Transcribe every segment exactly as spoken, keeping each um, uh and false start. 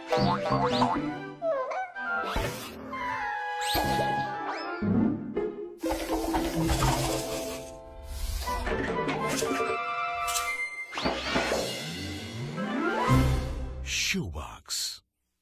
Shoebox.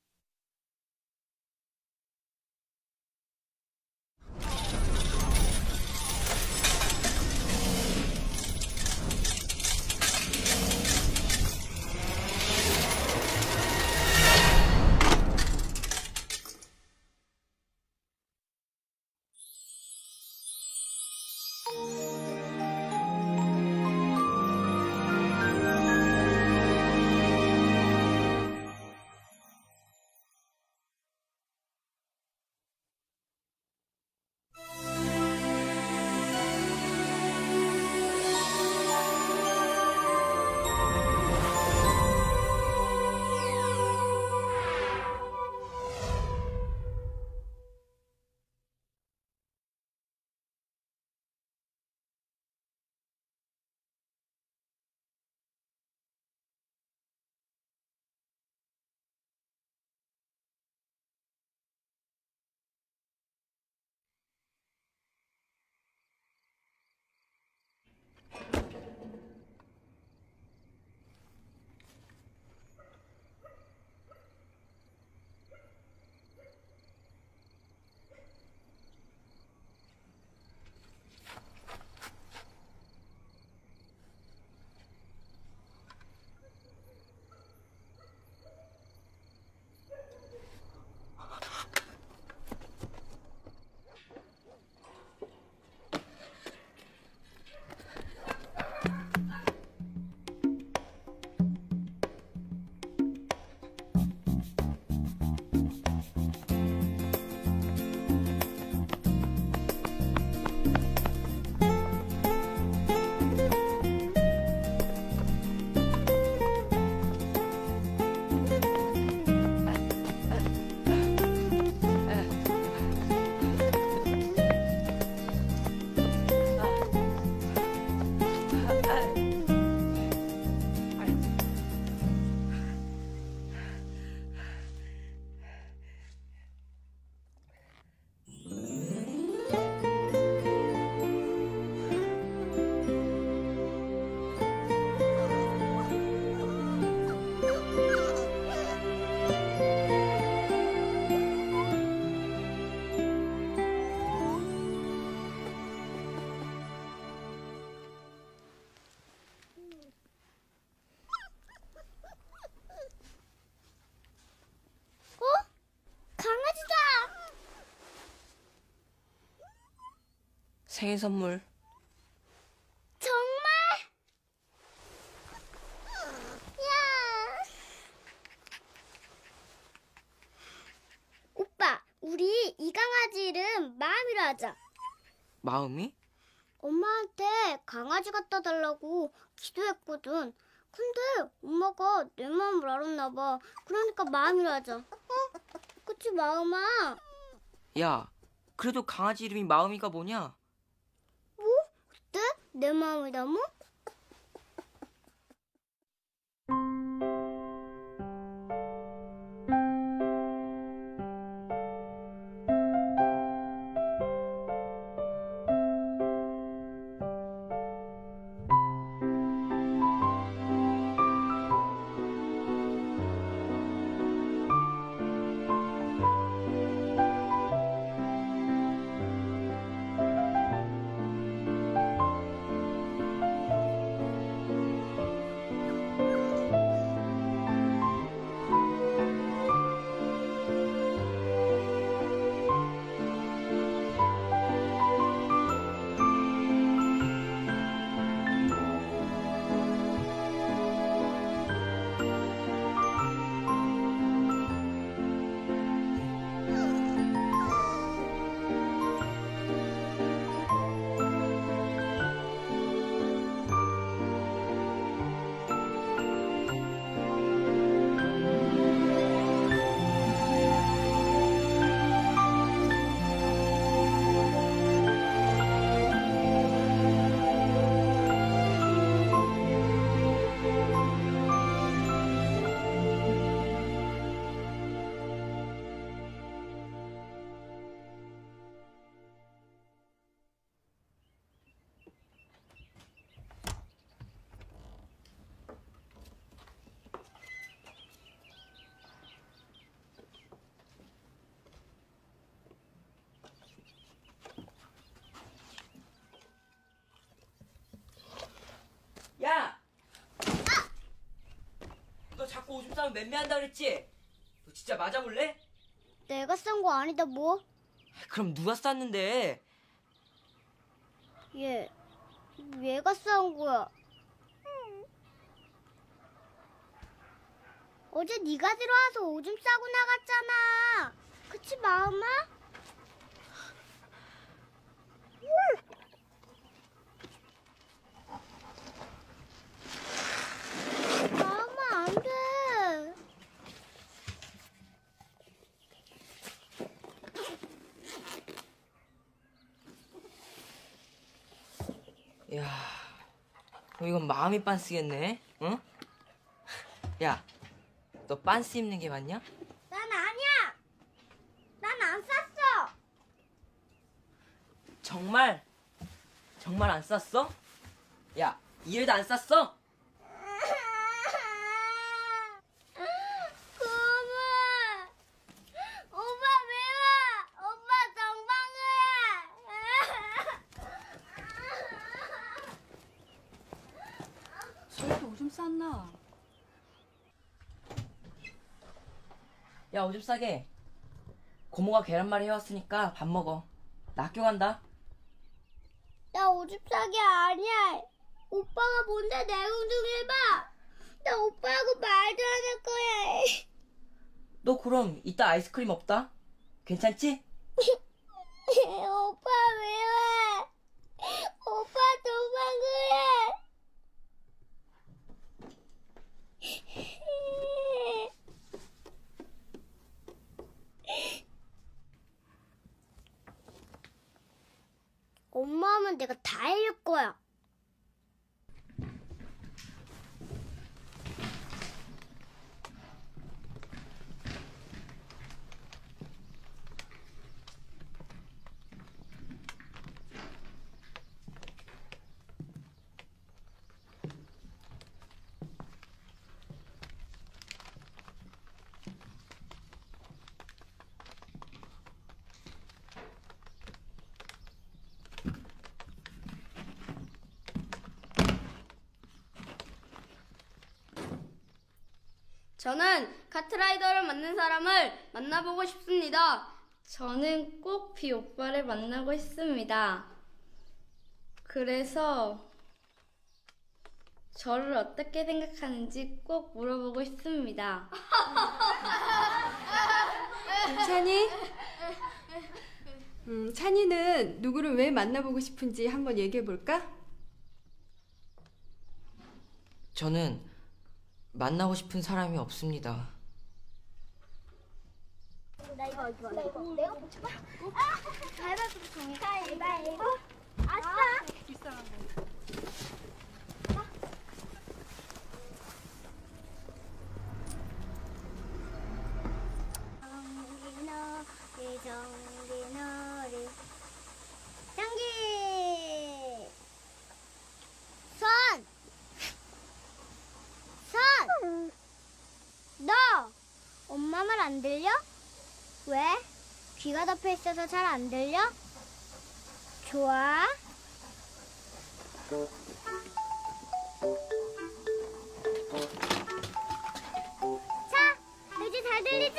생일 선물. 정말? 야. 오빠, 우리 이 강아지 이름 마음이로 하자. 마음이? 엄마한테 강아지 갖다 달라고 기도했거든. 근데 엄마가 내 마음을 알았나 봐. 그러니까 마음이로 하자. 어? 그치, 마음아? 야, 그래도 강아지 이름이 마음이가 뭐냐? 뭐? 어때? 내 마음이다 뭐? 자꾸 오줌 싸면 맴매한다 그랬지? 너 진짜 맞아볼래? 내가 싼 거 아니다 뭐? 그럼 누가 쌌는데? 얘, 얘가 싼 거야. 어제 네가 들어와서 오줌 싸고 나갔잖아. 그치 마음아? 마음아 안 돼. 야, 너 이건 마음이 빤스겠네, 응? 야, 너 빤스 입는 게 맞냐? 난 아니야. 난 안 쌌어. 정말? 정말 안 쌌어? 야, 이래도 안 쌌어? 고마. 오빠 왜 와? 오빠 정방구야. 저희도 오줌 쌌나? 야, 오줌 싸게. 고모가 계란말이 해왔으니까 밥 먹어. 나 학교 간다. 나 오줌 싸기 아니야. 오빠가 뭔데 내공 좀 해봐. 나 오빠하고 말도 안 할 거야. 너 그럼 이따 아이스크림 없다? 괜찮지? 오빠 왜 와? 오빠 정방구야. 엄마 하면 내가 다 해줄 거야. 저는 카트라이더를 만든 사람을 만나보고 싶습니다. 저는 꼭 비 오빠를 만나고 싶습니다. 그래서 저를 어떻게 생각하는지 꼭 물어보고 싶습니다. 찬이? 음, 찬이는 누구를 왜 만나보고 싶은지 한번 얘기해볼까? 저는 만나고 싶은 사람이 없습니다. 나 이거 이거 나 이거 내가 붙여봐. 가위바위보 정해. 가위바위보. 아싸. 불쌍한 거. 정기놀이 정기놀이 정기 손 손! 너! 엄마 말 안 들려? 왜? 귀가 덮여 있어서 잘 안 들려? 좋아. 자, 이제 잘 들리지?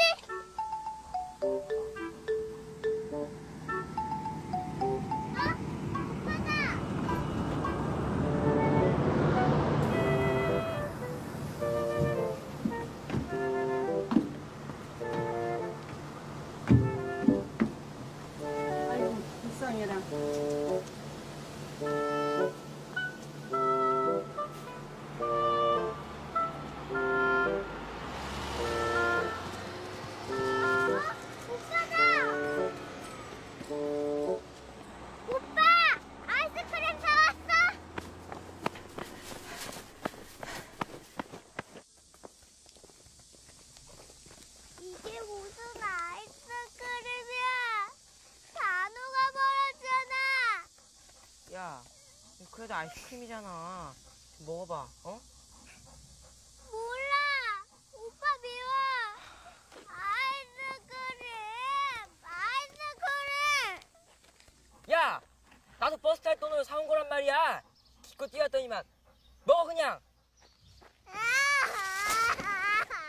어? 오빠다! 아이고, 불쌍해라. 오빠! 아이스크림 사왔어? 이게 무슨 아이스크림이야? 다 녹아버렸잖아. 야, 그래도 아이스크림이잖아. 먹어봐, 어? 몰라. 오빠 미워. 아이스크림. 아이스크림. 야! 나도 버스 탈 돈으로 사온 거란 말이야. 기껏 뛰었더니만 먹어 그냥. 아!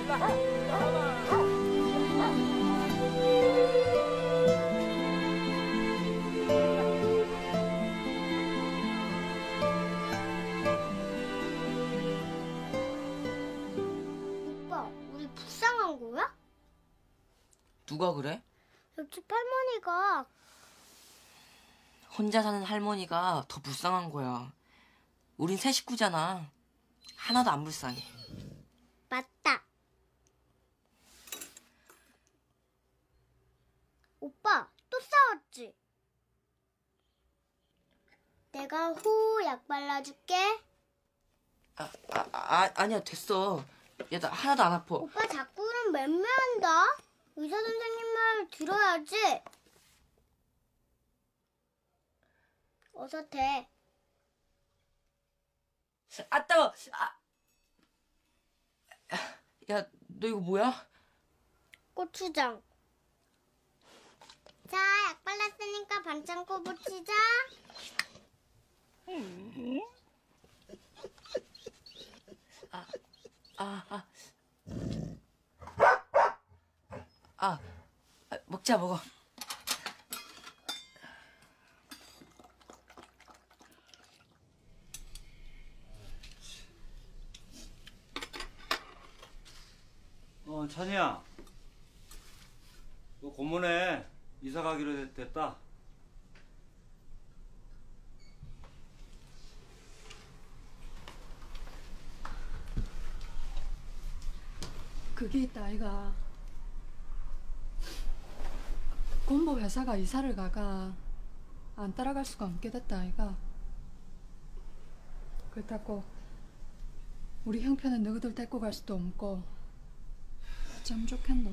오빠, 우리 불쌍한 거야? 누가 그래? 옆집 할머니가. 혼자 사는 할머니가 더 불쌍한 거야. 우린 세 식구잖아. 하나도 안 불쌍해. 맞다. 오빠, 또 싸웠지? 내가 호우 약 발라줄게. 아, 아, 아 아니야 됐어. 야, 나 하나도 안 아파. 오빠 자꾸 그럼 맴매한다. 의사 선생님 말 들어야지. 어서 대. 아 따워. 아. 야, 너 이거 뭐야? 고추장. 자, 약 발랐으니까 반창 꼬부치자. 아, 아. 아, 아, 먹자 먹어. 어, 찬이야. 너 고모네 이사 가기로 됐- 됐다. 그게 있다 아이가. 공보 회사가 이사를 가가 안 따라갈 수가 없게 됐다 아이가. 그렇다고 우리 형편은 너희들 데리고 갈 수도 없고 어쩜 좋겠노.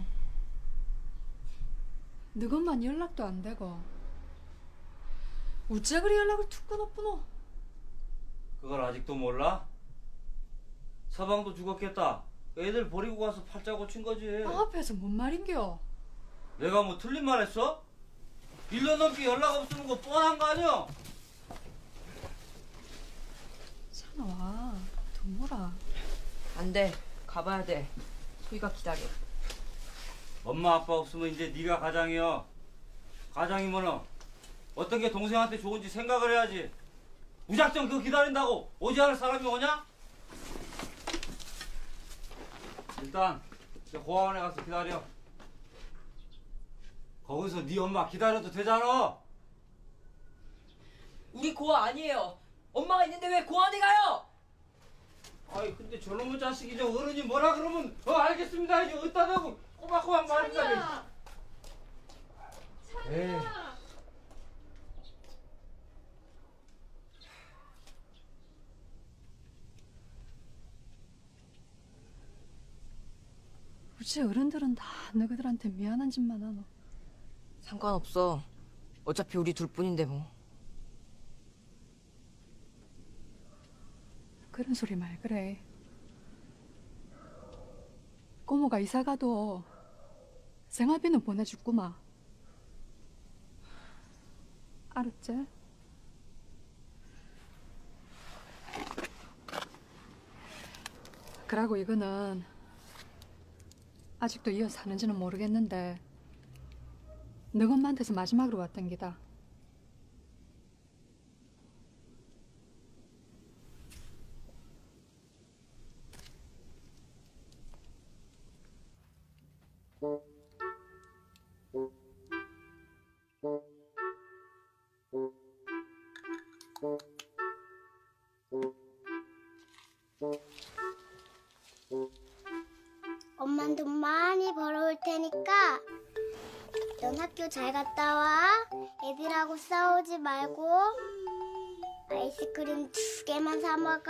너것만 연락도 안 되고 어째 그리 연락을 툭 끊었구노. 그걸 아직도 몰라? 서방도 죽었겠다. 애들 버리고 가서 팔자 고친 거지. 앞에서 뭔 말인겨. 내가 뭐 틀린 말 했어? 일 년 넘게 연락 없으면 거 뻔한 거 아니야? 찬아 동물아. 안 돼. 가봐야 돼. 소희가 기다려. 엄마 아빠 없으면 이제 네가 가장이여. 가장이면은 어떤 게 동생한테 좋은지 생각을 해야지. 무작정 그거 기다린다고 오지 않을 사람이 오냐? 일단 저 고아원에 가서 기다려. 거기서 네 엄마 기다려도 되잖아. 우리 고아 아니에요. 엄마가 있는데 왜 고아원에 가요? 아이 근데 저놈의 자식이 저 어른이 뭐라 그러면 어 알겠습니다 이제 어디다 대고 꼬박꼬박 말한다. 에이. 우리 어른들은 다 너희들한테 미안한 짓만 하노. 상관없어. 어차피 우리 둘뿐인데 뭐. 그런 소리 말 그래. 고모가 이사 가도 생활비는 보내줄구마. 알았지? 그러고 이거는 아직도 이어 사는지는 모르겠는데 너 엄마한테서 마지막으로 왔던 기다. 엄만 돈 많이 벌어올 테니까 넌 학교 잘 갔다 와. 애들하고 싸우지 말고 아이스크림 두 개만 사 먹어.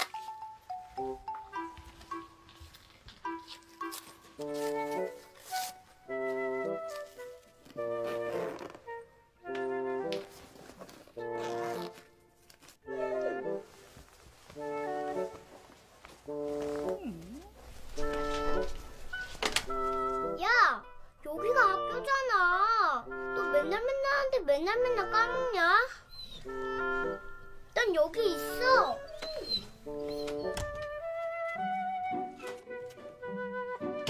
야, 여기가 학교잖아. 너 맨날 맨날 하는데 맨날 맨날 까먹냐? 난 여기 있어.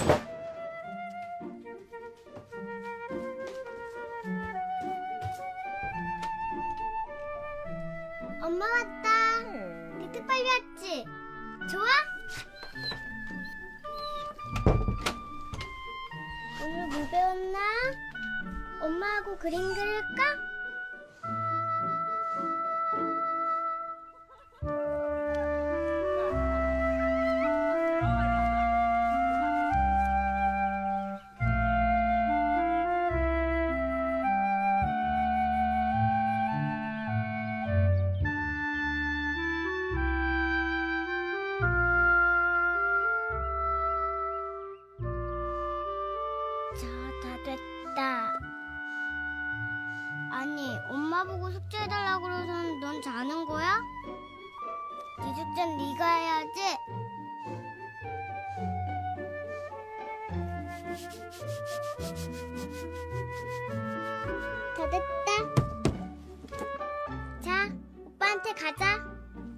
배웠나? 엄마하고 그림 그릴까? 자, 다 됐다. 아니, 엄마 보고 숙제해달라고 그러서는 넌 자는 거야? 네 숙제는 네가 해야지. 다 됐다. 자, 오빠한테 가자.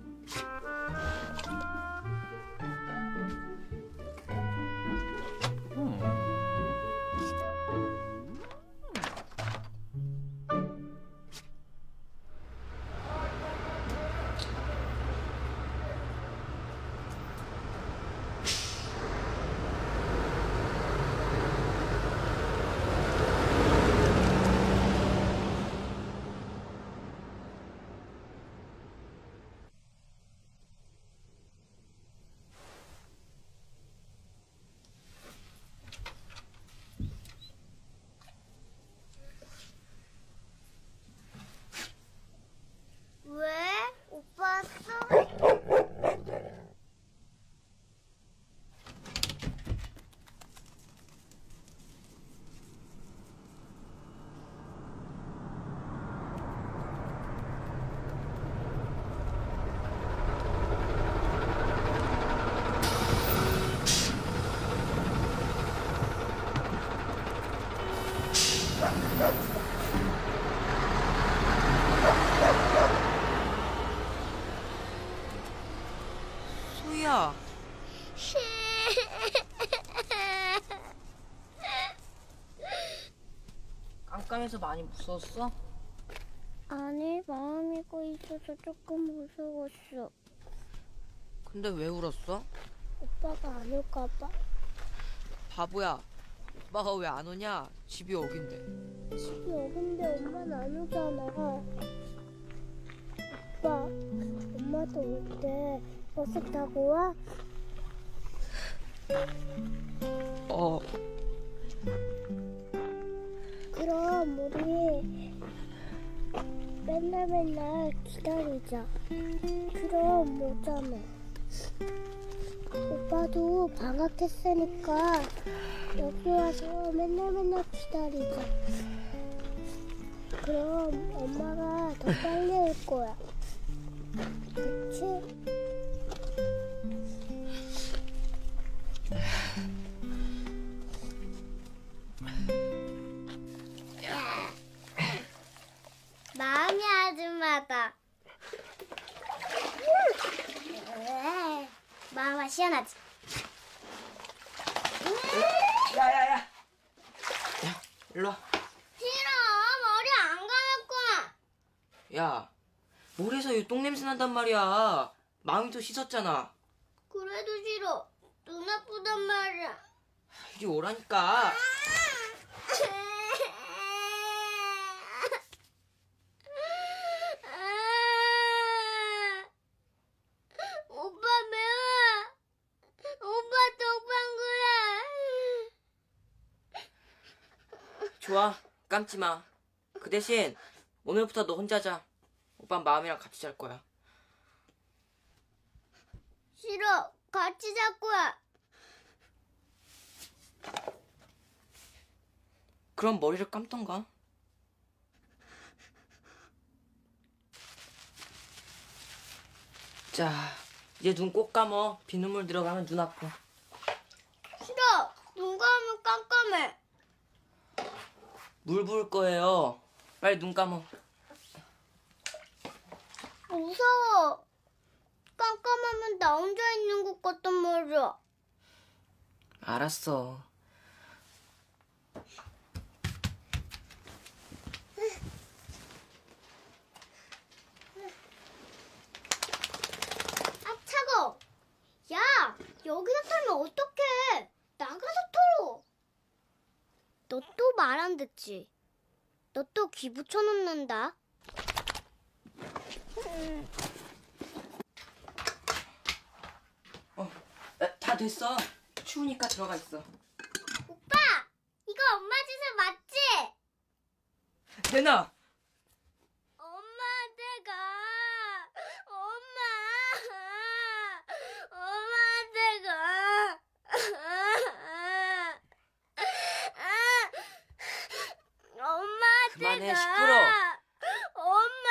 왜? 오빠 왔어? 소희야, 깜깜해서 많이 무서웠어? 아니, 마음이 고 있어서 조금 무서웠어. 근데 왜 울었어? 오빠가 안 올까 봐. 바보야, 오빠가 왜 안 오냐? 집이 여긴데. 집이 여긴데 엄마는 안 오잖아. 오빠, 엄마도 올 때 버스 타고 와? 어, 그럼 우리 맨날 맨날 기다리자. 그럼 오잖아. 오빠도 방학했으니까 여기 와서 맨날 맨날 기다리자. 그럼 엄마가 더 빨리 올 거야. 그치? 마음이 아줌마다. 마음아 시원하지? 야야야, 야, 일로 와. 싫어. 머리 안 감았구나. 야, 물에서 이 똥냄새 난단 말이야. 마음이도 씻었잖아. 그래도 싫어. 눈 아프단 말이야. 이리 오라니까. 오빠 매워. 오빠 똥방구야. 좋아, 감지 마. 그 대신 오늘부터 너 혼자 자. 오빠 마음이랑 같이 잘 거야. 싫어. 같이 잘 거야. 그럼 머리를 감던가. 자, 이제 눈 꼭 감어. 비눗물 들어가면 눈 아파. 싫어. 눈 감으면 깜깜해. 물 부을 거예요. 빨리 눈 감어. 무서워. 깜깜하면 나 혼자 있는 것 같단 말이야. 알았어. 아, 차가워. 야, 여기서 털면 어떡해. 나가서 털어. 너 말 안 듣지? 너 또 귀 붙여놓는다. 어, 나, 다 됐어. 추우니까 들어가 있어. 오빠! 이거 엄마 주소 맞지? 내놔. 엄마한테 가. 엄마. 엄마한테 가. 엄마한테 그만해, 가. 시끄러. 엄마.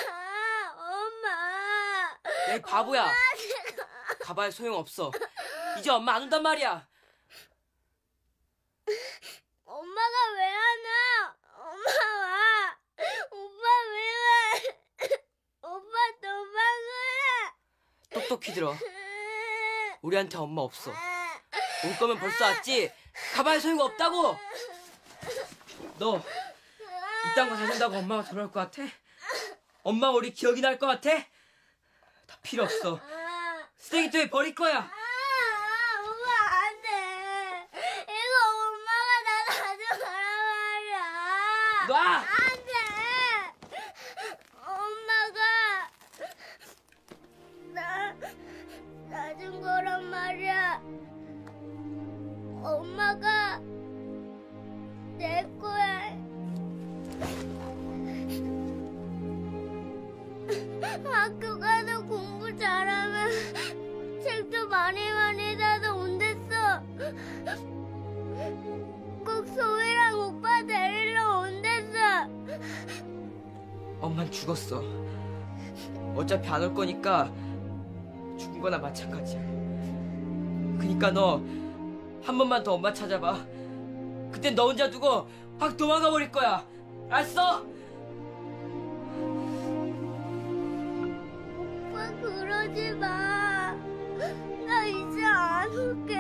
엄마. 야, 이 바보야. 가봐야 소용없어. 이제 엄마 안 온단 말이야. 엄마가 왜 안 와? 엄마 와. 오빠 왜 와? 오빠 도망가. 똑똑히 들어. 우리한테 엄마 없어. 올 거면 벌써 왔지? 가봐야 소용없다고. 너 이딴 거 사준다고 엄마가 돌아올 것 같아? 엄마가 우리 기억이 날 것 같아? 다 필요 없어. 쓰레기통에 버릴 거야. 아, 엄마 안 돼. 이거 엄마가 나 놔줘가란 말이야. 놔! 안 돼. 엄마가 나 놔준 거란 말이야. 엄마가 내 거야. 학교 가서 공부 잘하면 책도 많이 많이 사서 온댔어. 꼭 소희랑 오빠 데리러 온댔어. 엄만 죽었어. 어차피 안 올 거니까 죽은 거나 마찬가지야. 그니까 너 한 번만 더 엄마 찾아봐. 그땐 너 혼자 두고 확 도망가 버릴 거야. 알았어? 오빠 그러지 마. 나 이제 안 올게.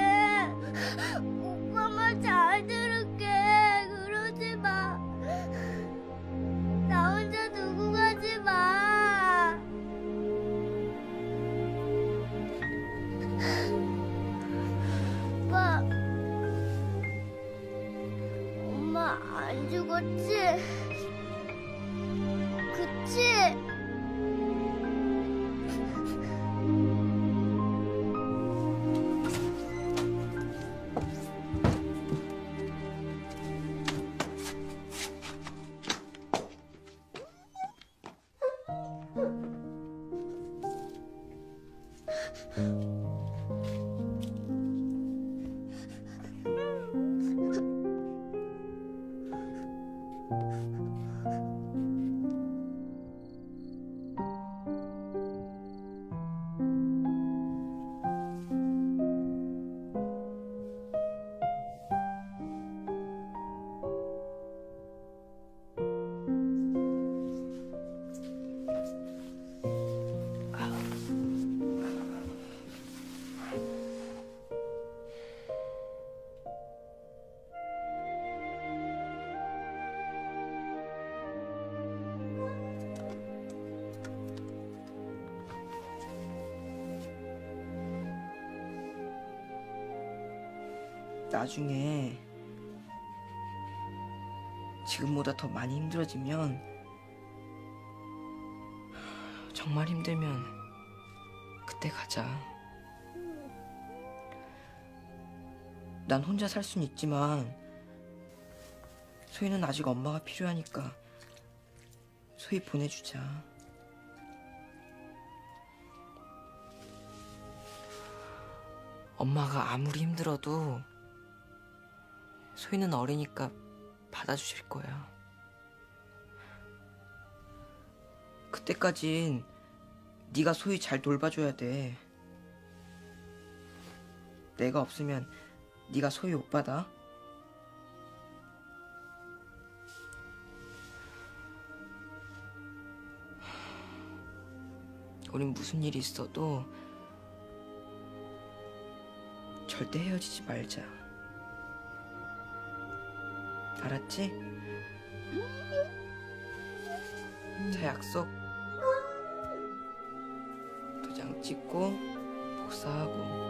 오빠 말 잘 들을게. 그러지 마. 나 혼자 두고 가지 마. 오빠, 엄마 안 죽었지? 그치? 나중에 지금보다 더 많이 힘들어지면, 정말 힘들면 그때 가자. 난 혼자 살 순 있지만 소희는 아직 엄마가 필요하니까 소희 보내주자. 엄마가 아무리 힘들어도 소희는 어리니까 받아주실 거야. 그때까진 네가 소희 잘 돌봐줘야 돼. 내가 없으면 네가 소희 오빠다. 우린 무슨 일이 있어도 절대 헤어지지 말자. 알았지? 자, 약속. 도장 찍고 복사하고.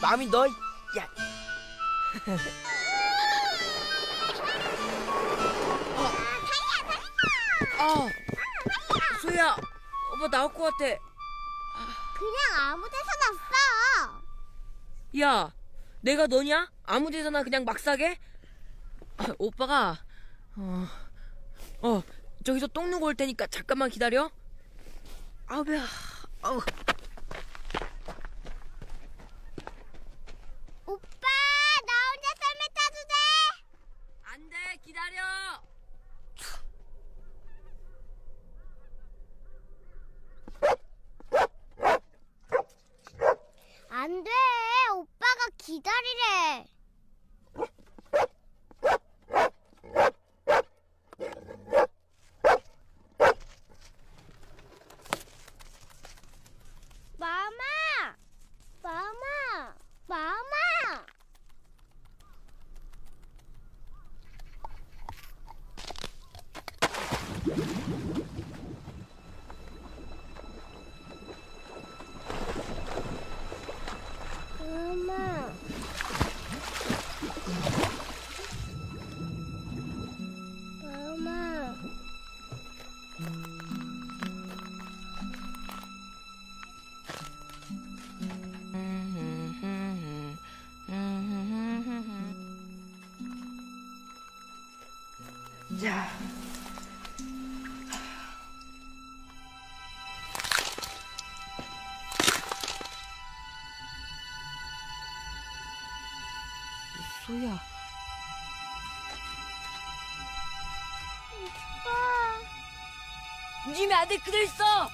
마음이 너, 야. 아, 소희야, 오빠 나올 것 같아. 그냥 아무 데서나 써. 야, 내가 너냐? 아무 데서나 그냥 막 싸게? 아, 오빠가 어, 어 저기서 똥 누고 올 테니까 잠깐만 기다려. 아우 배야. 아우. 오빠, 나 혼자 썰매 타도 돼? 안 돼, 기다려. 안 돼. 오빠가 기다리래. 마마! 마마! 마마! 마마. 마마. 자. 소희야. 오빠. 움직이면 안 돼, 그대로 있어.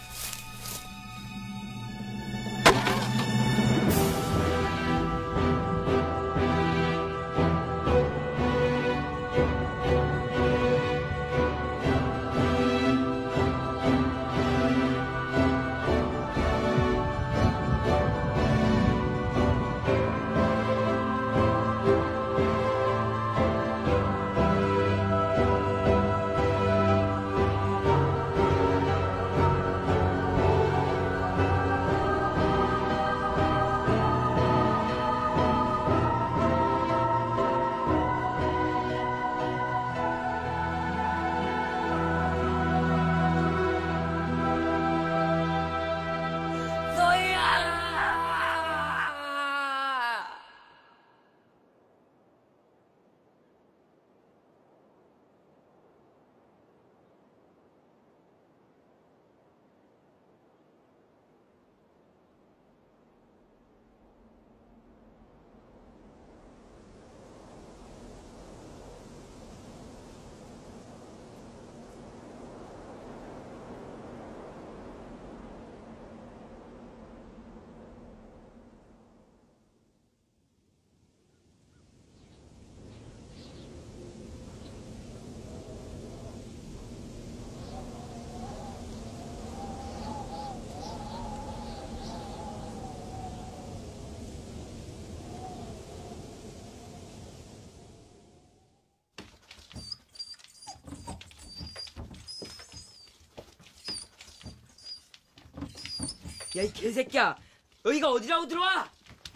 야, 이 개새끼야. 여기가 어디라고 들어와?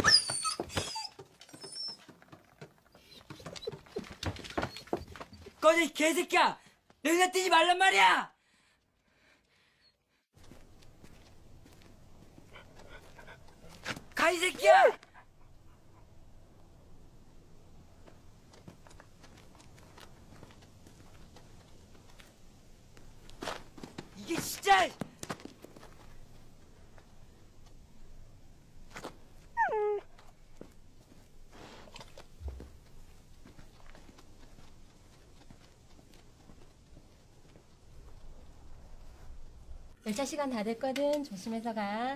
꺼져, 이 개새끼야. 여기다 뛰지 말란 말이야. 가, 이 새끼야. 이게 진짜. 열차 시간 다 됐거든. 조심해서 가.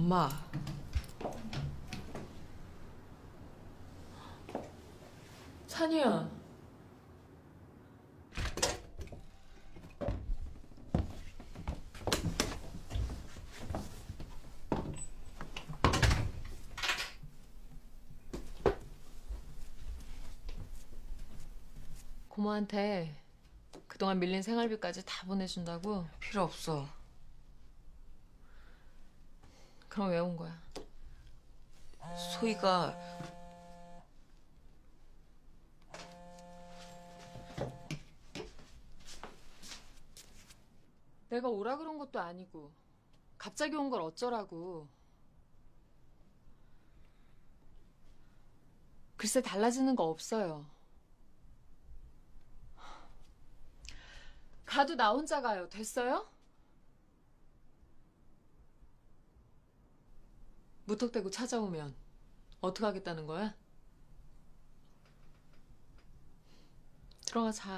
엄마. 찬이야. 고모한테 그동안 밀린 생활비까지 다 보내준다고? 필요 없어. 그럼 왜 온 거야? 소희가 내가 오라 그런 것도 아니고 갑자기 온 걸 어쩌라고. 글쎄 달라지는 거 없어요. 가도 나 혼자 가요. 됐어요? 무턱대고 찾아오면 어떡하겠다는 거야? 들어가 자.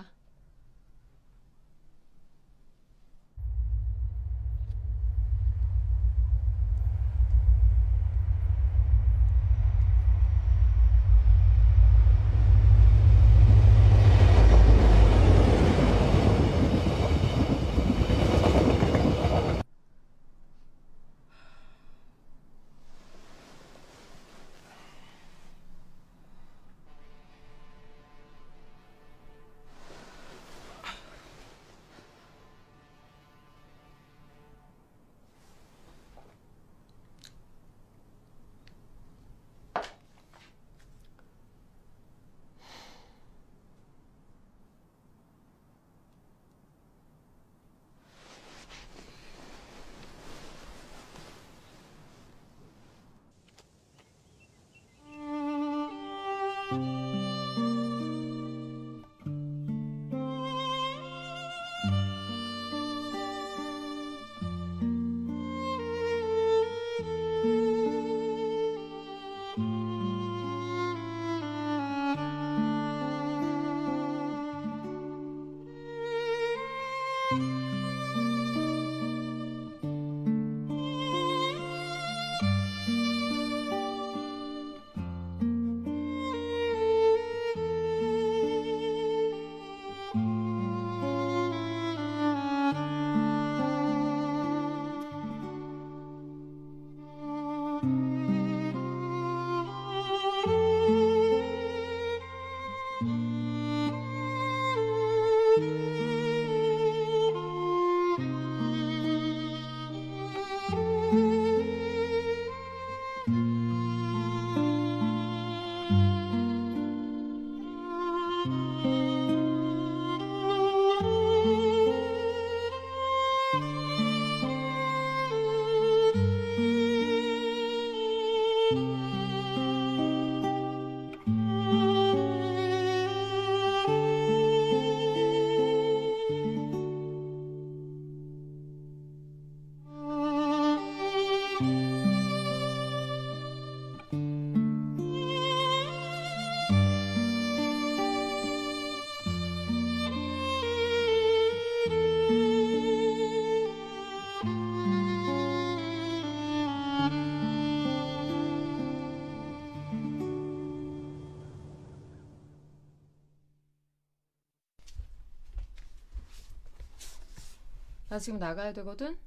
나 지금 나가야 되거든?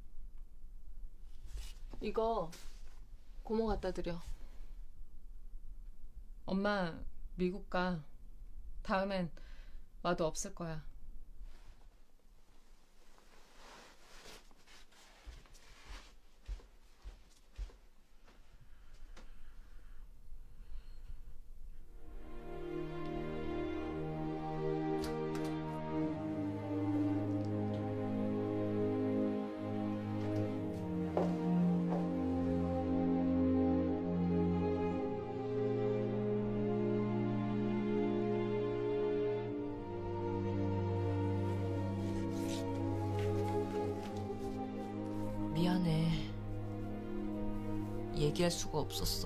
이거 고모 갖다 드려. 엄마 미국 가. 다음엔 와도 없을 거야. 미안해. 얘기할 수가 없었어.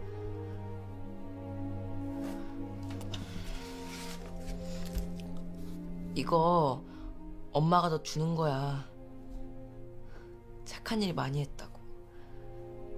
이거 엄마가 너 주는 거야. 착한 일 많이 했다고.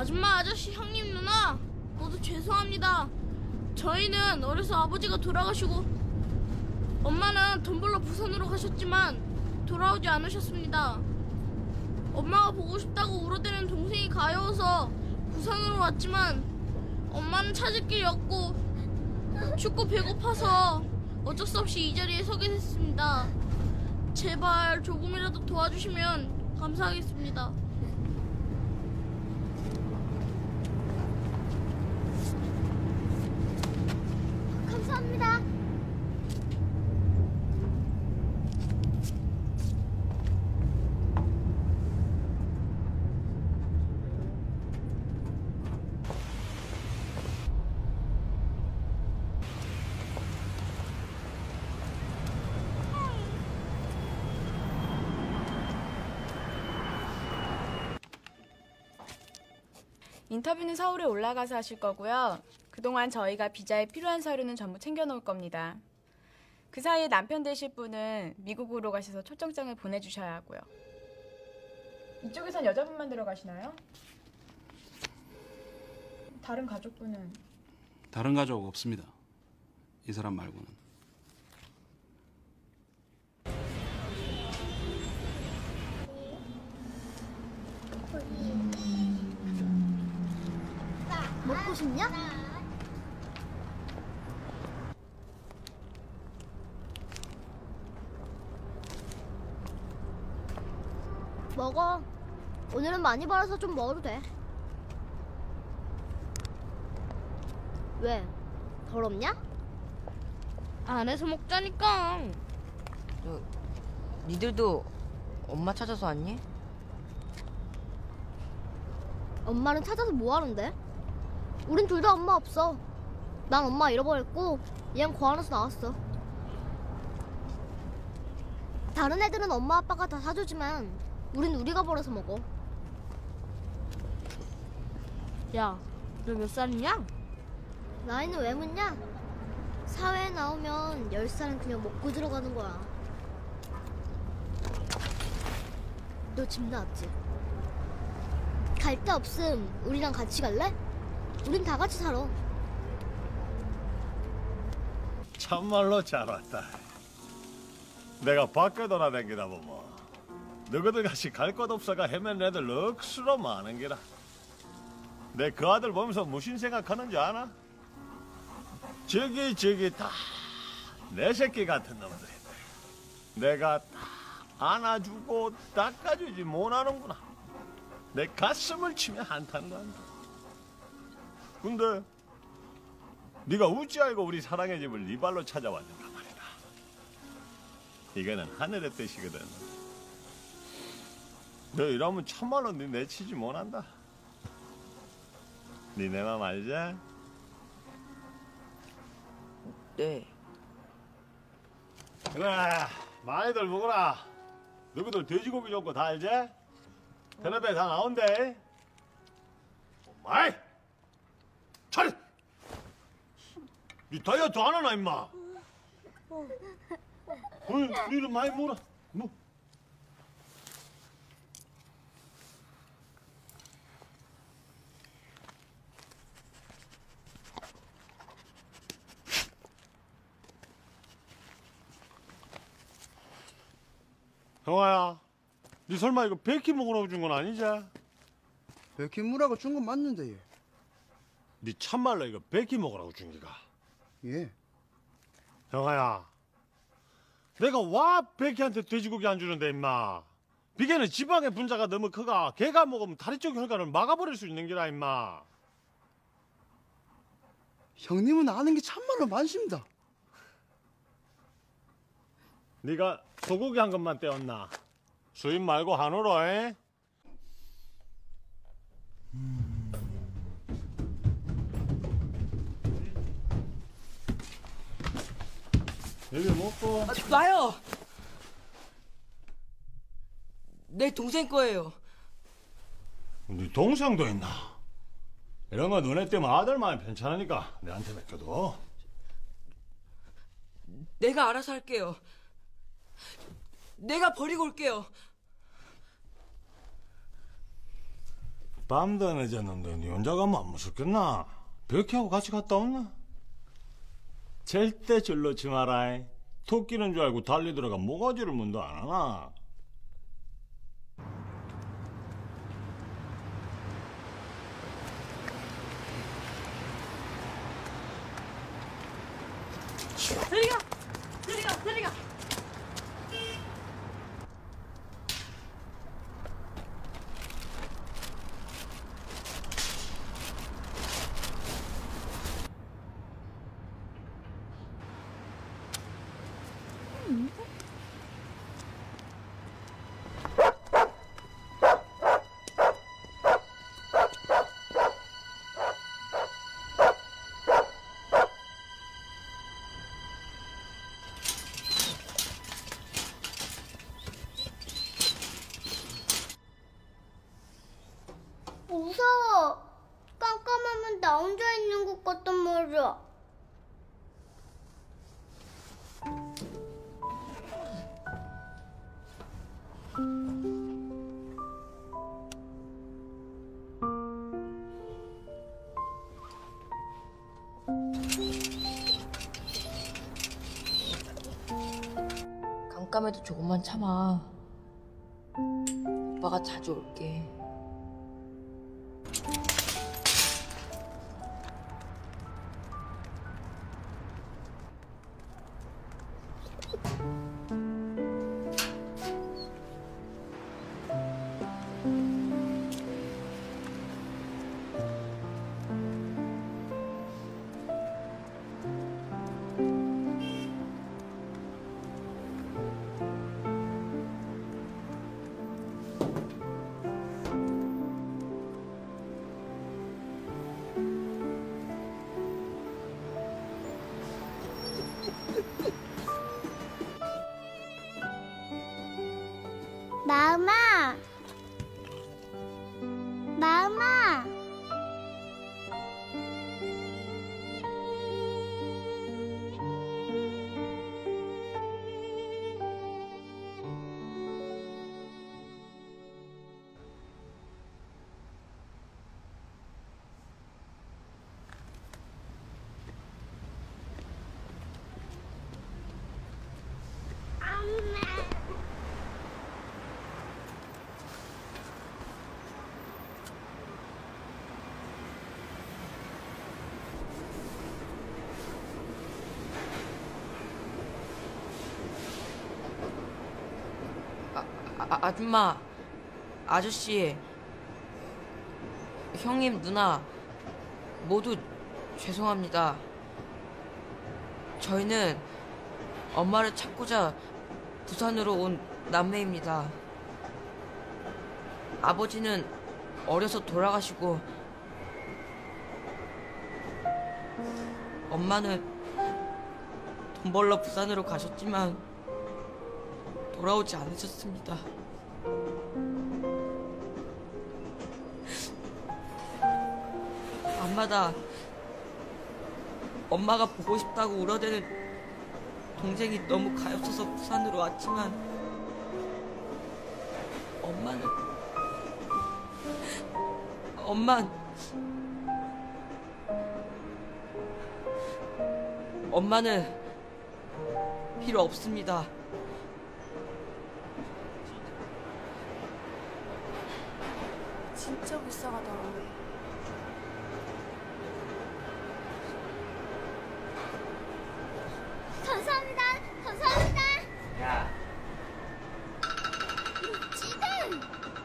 아줌마, 아저씨, 형님, 누나 모두 죄송합니다. 저희는 어려서 아버지가 돌아가시고 엄마는 돈 벌러 부산으로 가셨지만 돌아오지 않으셨습니다. 엄마가 보고 싶다고 울어대는 동생이 가여워서 부산으로 왔지만 엄마는 찾을 길이 없고 춥고 배고파서 어쩔 수 없이 이 자리에 서게 됐습니다. 제발 조금이라도 도와주시면 감사하겠습니다. 감사합니다. 인터뷰는 서울에 올라가서 하실 거고요. 그동안 저희가 비자에 필요한 서류는 전부 챙겨놓을 겁니다. 그 사이에 남편 되실 분은 미국으로 가셔서 초청장을 보내주셔야 하고요. 이쪽에선 여자분만 들어가시나요? 다른 가족분은? 다른 가족 없습니다. 이 사람 말고는. 먹고 싶냐? 먹어. 오늘은 많이 벌어서 좀 먹어도 돼. 왜? 더럽냐? 안에서 먹자니까. 저, 니들도 엄마 찾아서 왔니? 엄마는 찾아서 뭐 하는데? 우린 둘 다 엄마 없어. 난 엄마 잃어버렸고 얘는 고아원에서 나왔어. 다른 애들은 엄마 아빠가 다 사주지만 우린 우리가 벌어서 먹어. 야, 너 몇 살이냐? 나이는 왜 묻냐? 사회에 나오면 열 살은 그냥 먹고 들어가는 거야. 너 집 나왔지? 갈 데 없음 우리랑 같이 갈래? 우린 다 같이 살아. 참말로 잘 왔다. 내가 밖에 돌아다니다 보면 너희들 같이 갈 곳 없어가 헤맨 애들 억수로 많은 게라. 내 그 아들 보면서 무슨 생각하는 줄 아나? 저기 저기 다 내 새끼 같은 놈들인데 내가 다 안아주고 닦아주지 못하는구나. 내 가슴을 치며 한탄도 한다. 근데 네가 어찌 알고 우리 사랑의 집을 네 발로 찾아왔는가 말이다. 이거는 하늘의 뜻이거든. 너 이러면 참말로 네 내치지 못한다. 네 내 맘 알지? 네. 그래 많이들 먹어라. 너희들 돼지고기 좋고 다 알지? 텔레비에 다 나온대. 마이 차려. 니 다이어트 안 하나 임마. 어이 니는 많이 먹어라. 뭐. 형아야, 니 설마 이거 베키 먹으라고 준 건 아니지? 베키 무라고 준 건 맞는데 얘. 니 참말로 이거 베키 먹으라고 준 기가? 예. 형아야, 내가 와 베키한테 돼지고기 안 주는데 임마. 비계는 지방의 분자가 너무 크가 걔가 먹으면 다리 쪽 혈관을 막아버릴 수 있는 기라 임마. 형님은 아는 게 참말로 많습니다. 네가 소고기 한 것만 떼었나? 수입 말고 한우로 에? 음. 여기 먹고. 아, 놔요. 내 동생 거예요. 네 동생도 있나? 이런 거 눈에 띄면 아들만 괜찮으니까 내한테 맡겨둬. 내가 알아서 할게요. 내가 버리고 올게요. 밤도 늦었는데 니 혼자 가면 안 무섭겠나? 벽희하고 같이 갔다 온나? 절대 줄 놓지 마라. 토끼는 줄 알고 달리들어가 모가지를 문도 안 하나? 들이가! 들이가! 들이가! 무서워. 깜깜하면 나 혼자 있는 것 같단 말이야. 깜깜해도 조금만 참아. 오빠가 자주 올게. 마음아, 마음아. 아, 아줌마, 아저씨, 형님, 누나 모두 죄송합니다. 저희는 엄마를 찾고자 부산으로 온 남매입니다. 아버지는 어려서 돌아가시고 엄마는 돈 벌러 부산으로 가셨지만 돌아오지 않으셨습니다. 밤마다 엄마가 보고 싶다고 울어대는 동생이 너무 가엾어서 부산으로 왔지만 엄마는 엄만 엄마는 필요 없습니다. 진짜 불쌍하다. 감사합니다. 감사합니다. 야. 찌든.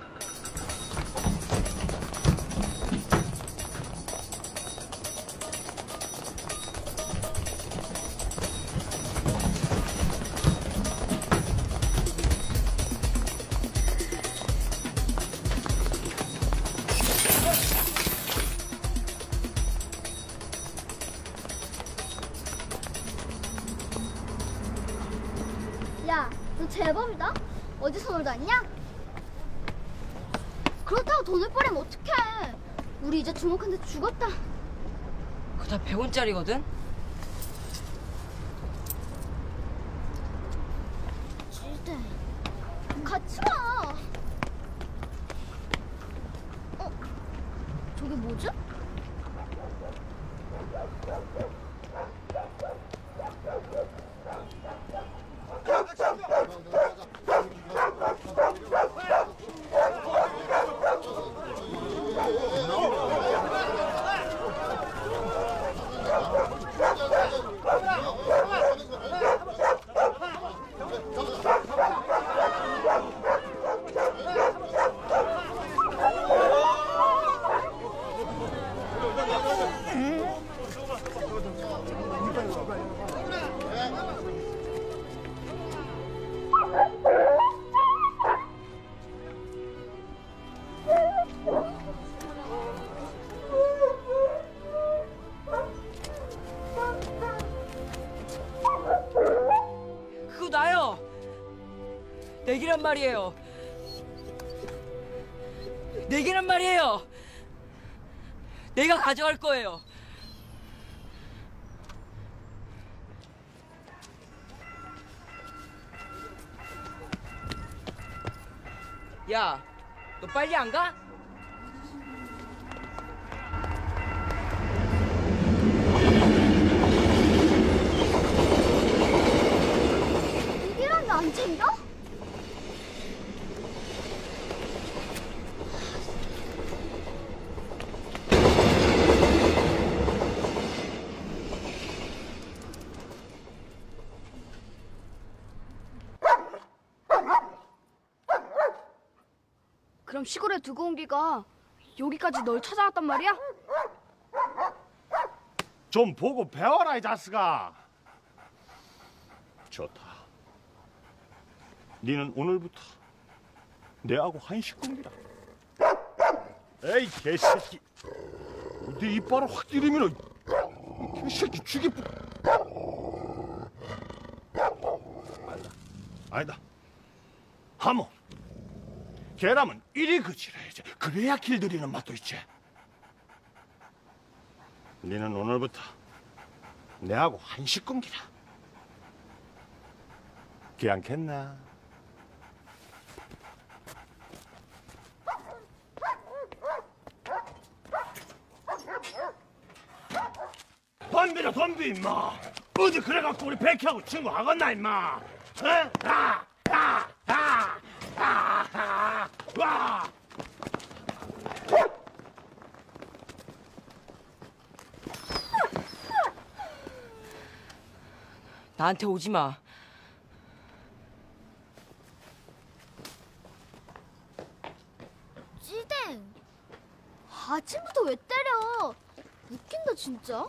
야, 너 제법이다? 어디서 놀다 왔냐? 그렇다고 돈을 버리면 어떡해. 우리 이제 주먹한테 죽었다. 그거 다 백 원짜리거든? 찌든. 같이 와. 어, 포즈? 그거 나요. 내기란 말이에요. 내기란 말이에요. 내가 가져갈 거예요. 야, 너 빨리 안 가? 이랑 안 챙겨? 그럼 시골에 두고 온 기가 여기까지 널 찾아왔단 말이야? 좀 보고 배워라 이 자식아. 좋다. 니는 오늘부터 내하고 한 식구입니다. 에이 개새끼. 네 이빨을 확 때리면 개새끼 죽이. 아니다. 아니다. 하모. 개라면 이리 그지러야지. 그래야 길들이는 맛도 있지. 니는 오늘부터 내하고 한 식구입니다. 귀찮겠나? 덤비라 덤비 임마. 어디 그래갖고 우리 백희하고 친구 하겠나 임마. 에? 아! 아! 아! 아! 아! 와! 나한테 오지 마. 찌댕. 아침부터 왜 때려? 웃긴다 진짜.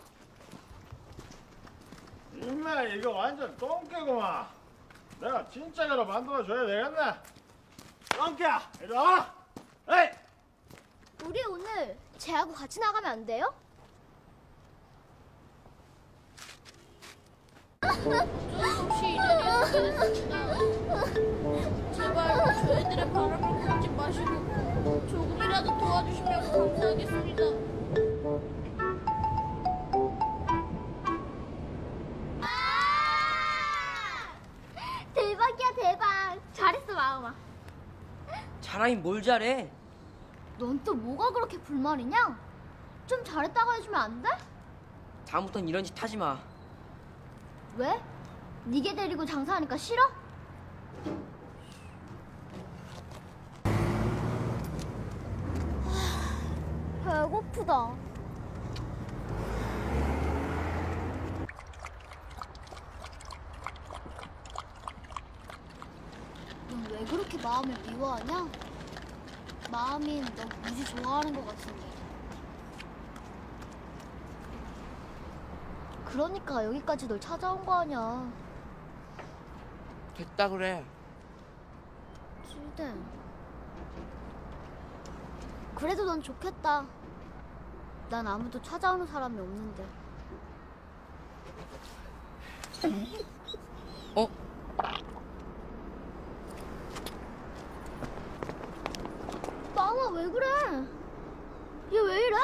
임마 이거 완전 똥개구만. 내가 진짜로 만들어줘야 되겠네. 똥개야 이리 와라. 에이. 우리 오늘 쟤하고 같이 나가면 안 돼요? 혹시 이 자리에 있습니다. 제발 저희들의 바람을 걷지 마시고 조금이라도 도와주시면 감사하겠습니다. 대박이야 대박. 잘했어 마음아. 잘하긴 뭘 잘해. 넌 또 뭐가 그렇게 불만이냐? 좀 잘했다고 해주면 안 돼? 다음부턴 이런 짓 하지 마. 왜? 니게 데리고 장사하니까 싫어? 하, 배고프다. 넌 왜 그렇게 마음을 미워하냐? 마음이 너 무지 좋아하는 것 같은데. 그러니까 여기까지 널 찾아온 거 아니야. 됐다 그래. 찌댕. 그래도 넌 좋겠다. 난 아무도 찾아오는 사람이 없는데. 어? 마마 왜 그래? 얘 왜 이래?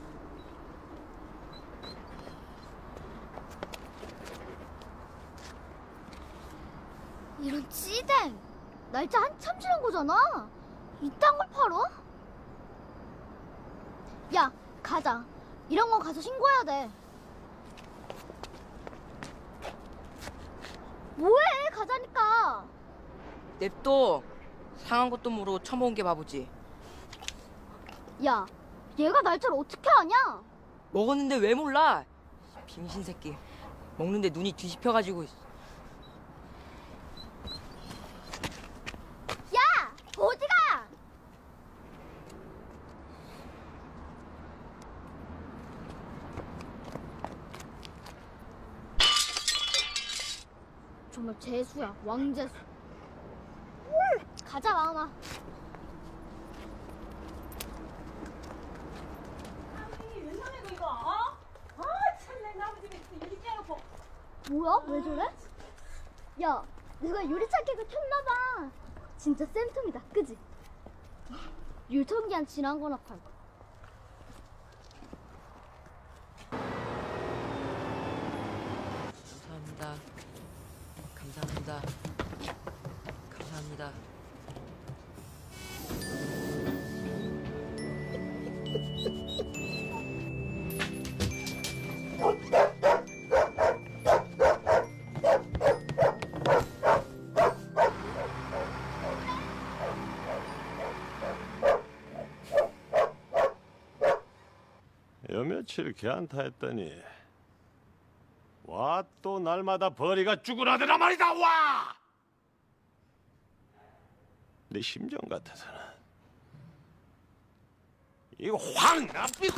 이런 찌댕. 날짜 한참 지난 거잖아. 이딴 걸 팔어? 야, 가자. 이런 건 가서 신고해야 돼. 뭐해? 가자니까. 냅둬. 상한 것도 모르고 처먹은 게 바보지. 야, 얘가 날짜를 어떻게 아냐? 먹었는데 왜 몰라? 빙신 새끼. 먹는데 눈이 뒤집혀가지고. 야! 어디가? 정말 재수야, 왕재수. 가자, 마음아. 뭐야? 왜 저래? 야, 누가 유리창 깨고 켰나봐. 진짜 센텀이다, 그지? 유통기한 지난 거나 팔. 감사합니다. 감사합니다. 감사합니다. 여 며칠 개안타 했더니 와 또 날마다 벌이가 쭈그라드나 말이다. 와! 내 심정 같아서는 이거 확 납비고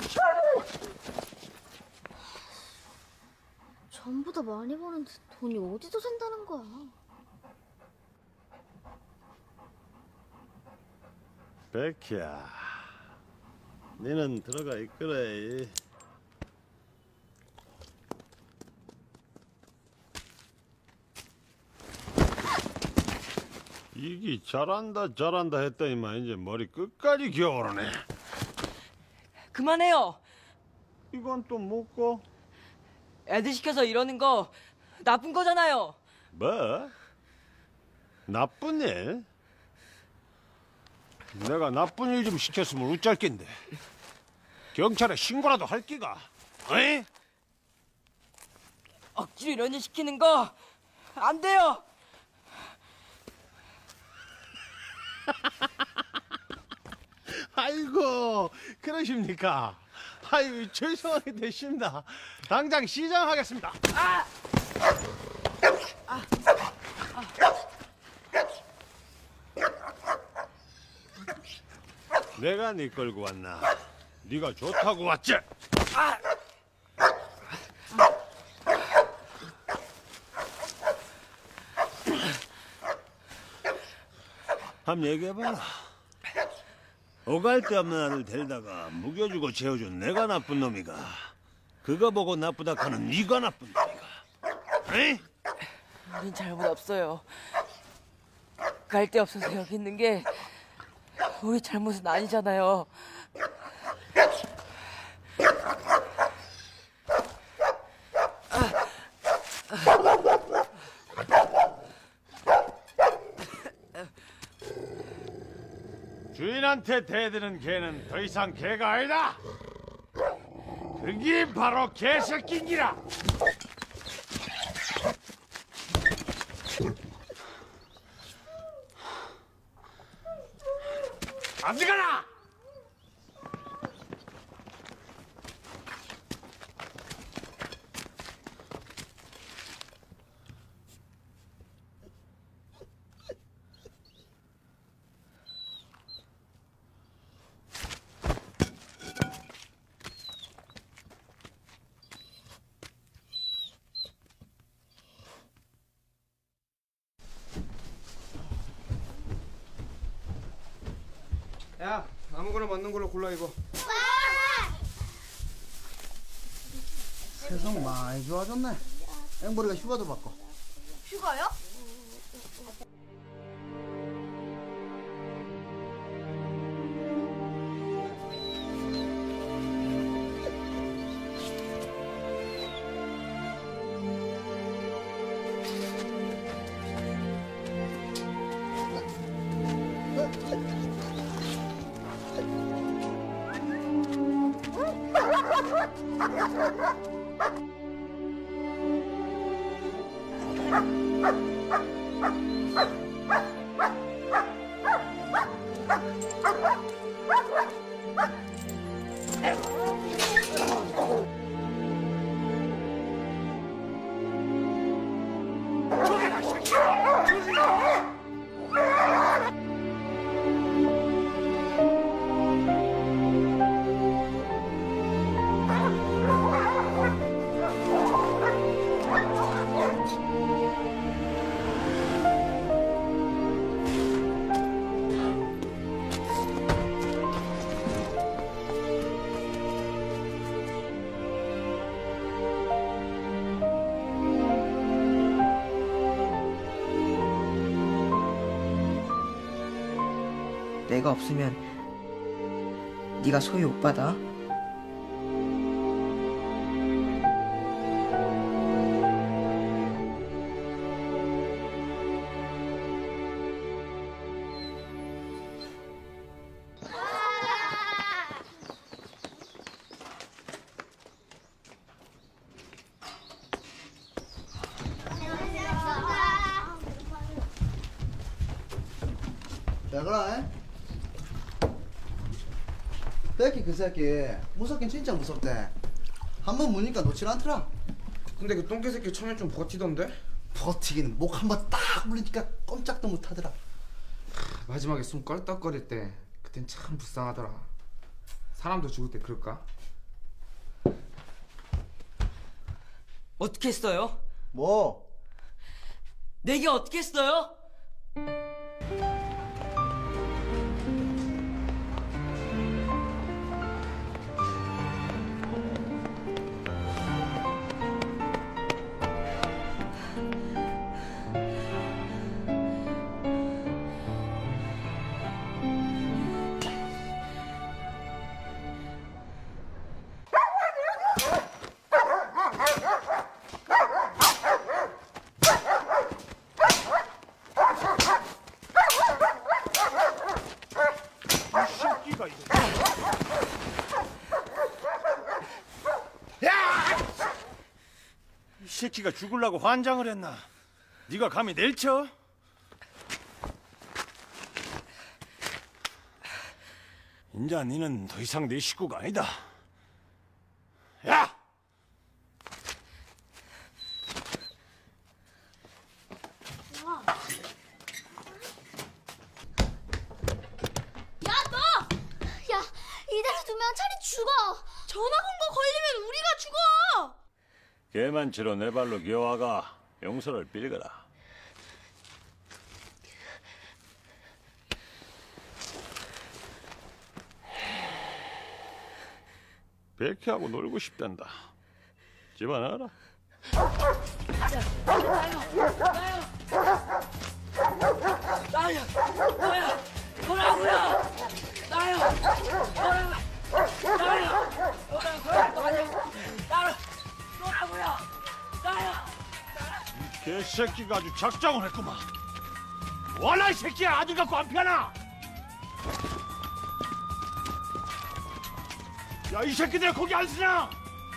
전보다 많이 버는데 돈이 어디서 샌다는 거야? 백희야, 너는 들어가 있거래. 이기 잘한다 잘한다 했더니만 이제 머리 끝까지 기어오르네. 그만해요. 이건 또 뭐고? 애들 시켜서 이러는 거 나쁜 거잖아요. 뭐? 나쁜 일? 내가 나쁜 일 좀 시켰으면 어쩔 낀데. 경찰에 신고라도 할 끼가. 어이? 억지로 이런 일 시키는 거 안 돼요. 아이고, 그러십니까? 아이고, 죄송하게 됐습니다. 당장 시정하겠습니다. 아! 아! 내가 네 끌고 왔나? 네가 좋다고 왔지? 아! 한번 얘기해봐라. 오갈 데 없는 아들 데려다가 무겨주고 재워준 내가 나쁜 놈이가, 그거 보고 나쁘다 하는 네가 나쁜 놈이가. 에이? 우린 잘못 없어요. 갈 데 없어서 여기 있는 게 우리 잘못은 아니잖아요. 주인한테 대드는 개는 더 이상 개가 아니다. 그게 바로 개새끼니라. 안 들어가라. 야, 아무거나 맞는 걸로 골라 입어. 세상 많이 좋아졌네. 앵벌이가 휴가도 받고. 휴가요? 내가 없으면 네가 소희 오빠다. 잘 가라. 백희 그 새끼 무섭긴 진짜 무섭대. 한 번 무니까 놓질 않더라. 근데 그 똥개 새끼 처음엔 좀 버티던데? 버티기는 목 한 번 딱 물리니까 꼼짝도 못하더라. 마지막에 숨 껄떡거릴 때 그땐 참 불쌍하더라. 사람도 죽을 때 그럴까? 어떻게 했어요? 뭐? 내게 어떻게 했어요? 이 새끼가 죽으려고 환장을 했나? 네가 감히 내쳐? 인자 니는 더 이상 내 식구가 아니다. 야! 야, 너! 야, 이대로 두면 차리 죽어. 전화 건 거 걸리면 우리가 죽어. 개만 치러 내 발로 기어와가 용서를 빌거라. 백희하고 놀고 싶단다. 집어넣어라. 나야! 나야! 뭐라고요? 나야! 뭐라고? 나야! 뭐라고요? 나야! 뭐라고요? 나야! 이 개새끼가 아주 작정을 했구만. 와라 이 새끼야, 아주 갖고 안 피하나? 야, 이 새끼들 거기 안 쓰냐?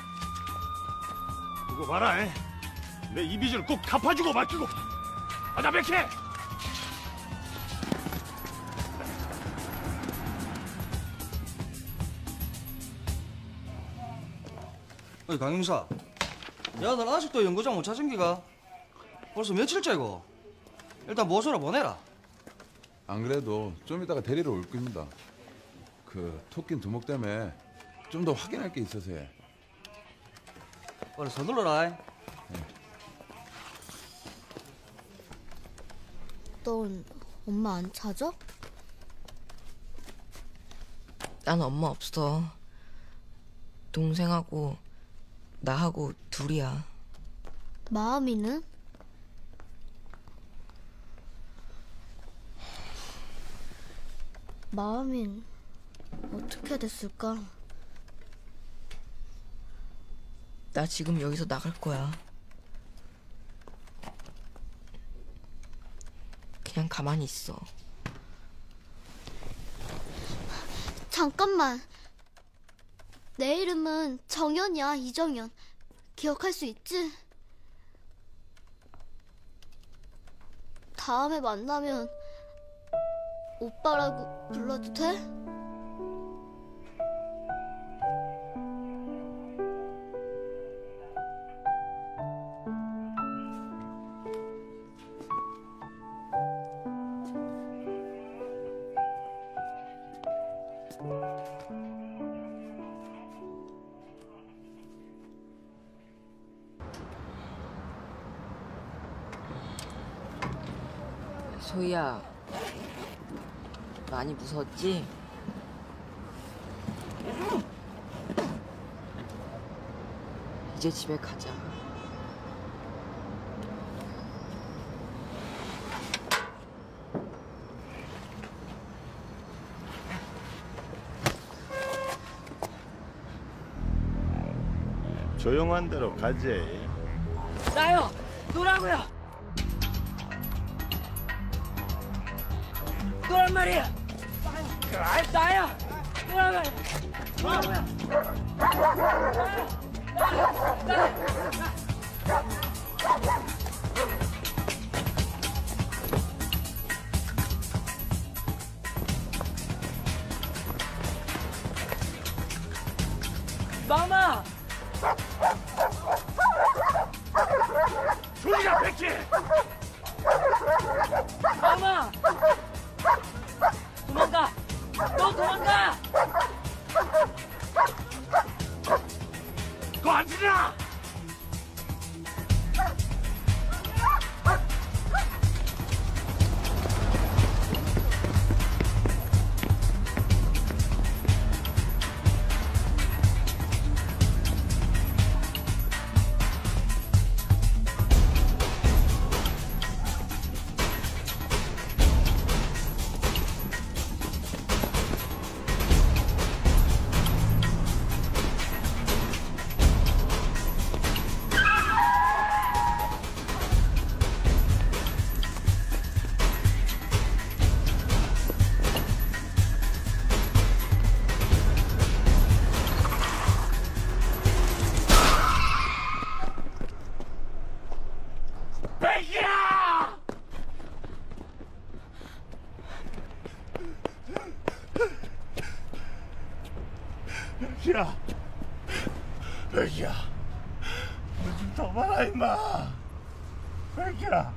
그거 봐라, 에? 내 이 빚을 꼭 갚아주고 맡기고. 가자, 백희! 어이 강용사, 야, 넌 아직도 연구장 못 찾은 기가? 벌써 며칠째고. 일단 모서로 보내라. 안 그래도 좀 이따가 데리러 올 겁니다. 그 토끼 두목 때문에 좀 더 확인할 게 있어서 해. 빨리 서둘러라. 넌 엄마 안 찾아? 난 엄마 없어. 동생하고 나하고 둘이야. 마음이는? 마음인 어떻게 됐을까? 나 지금 여기서 나갈 거야. 그냥 가만히 있어. 잠깐만. 내 이름은 정연이야, 이정연. 기억할 수 있지? 다음에 만나면 오빠라고 불러도 돼? 소희야, 많이 무서웠지? 이제 집에 가자. 조용한 대로 가지. 나요! 노라고요! 노란 말이야! 아, 나야! 노란 말이야! 노라고요! 마마! 조이가 백지! 마마! 도망가! 너 도망가! 꺼지라! 백기야, 백기야, 너 좀 더 봐라 임마. 백기야,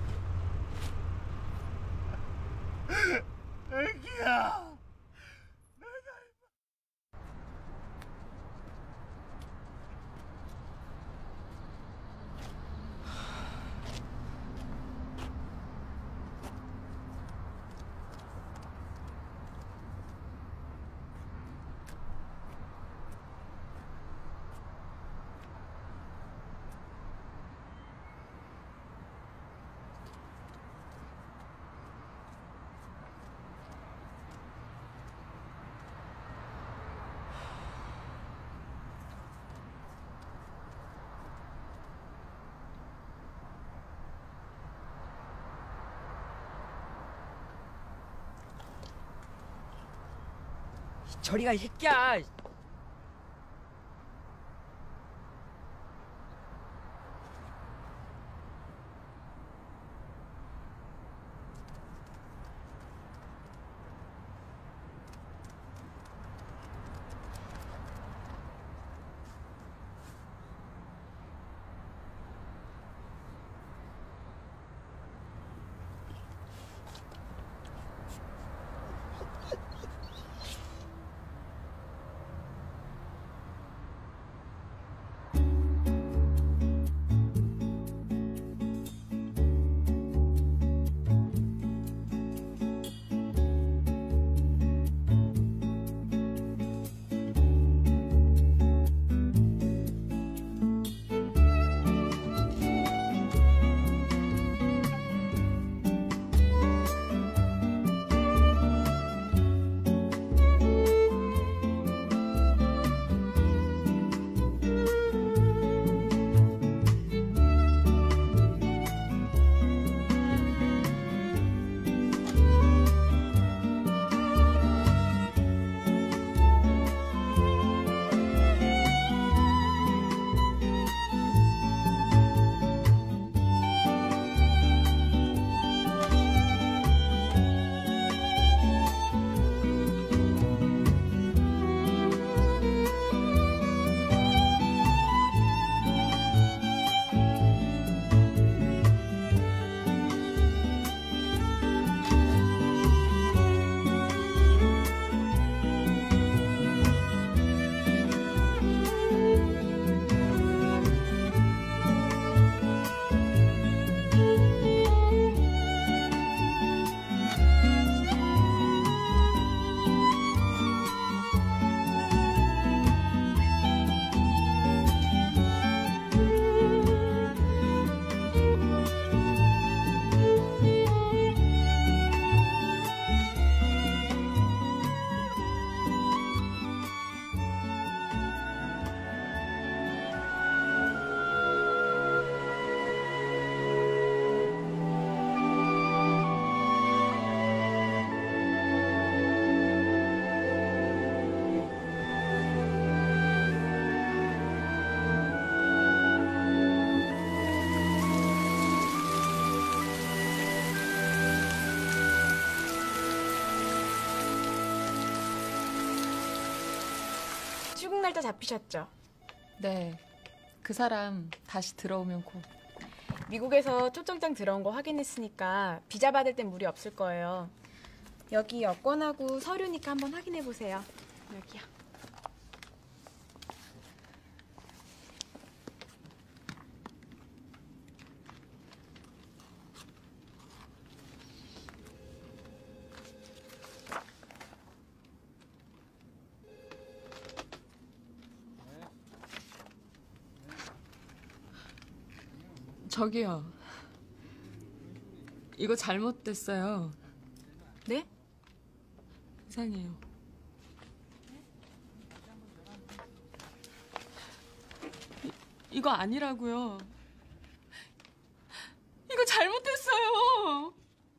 백기야. 저리 가, 이 새끼야! 출국 날짜 잡히셨죠? 네. 그 사람 다시 들어오면 곧. 미국에서 초청장 들어온 거 확인했으니까 비자 받을 땐 무리 없을 거예요. 여기 여권하고 서류니까 한번 확인해 보세요. 여기요. 저기요. 이거 잘못됐어요. 네? 이상해요. 이, 이거 아니라고요. 이거 잘못됐어요.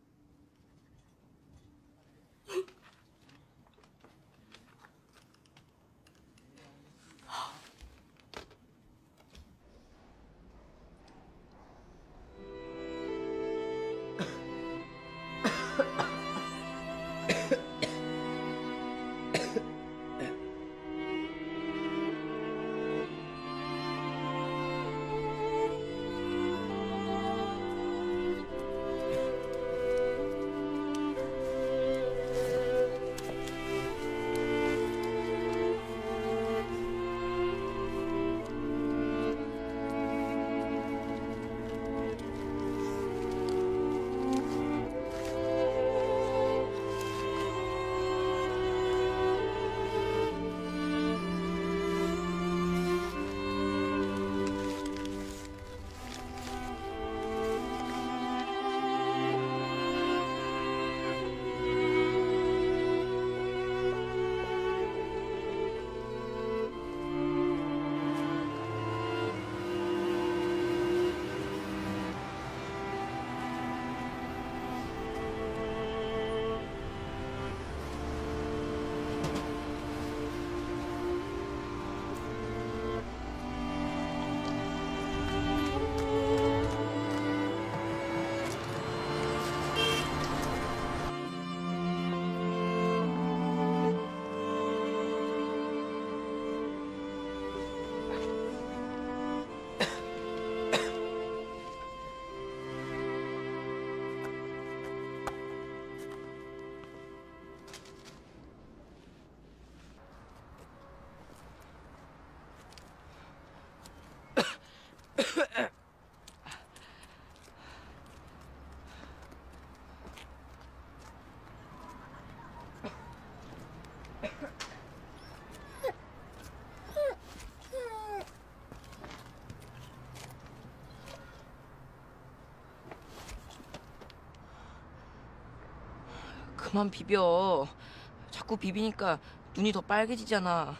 그만 비벼. 자꾸 비비니까 눈이 더 빨개지잖아.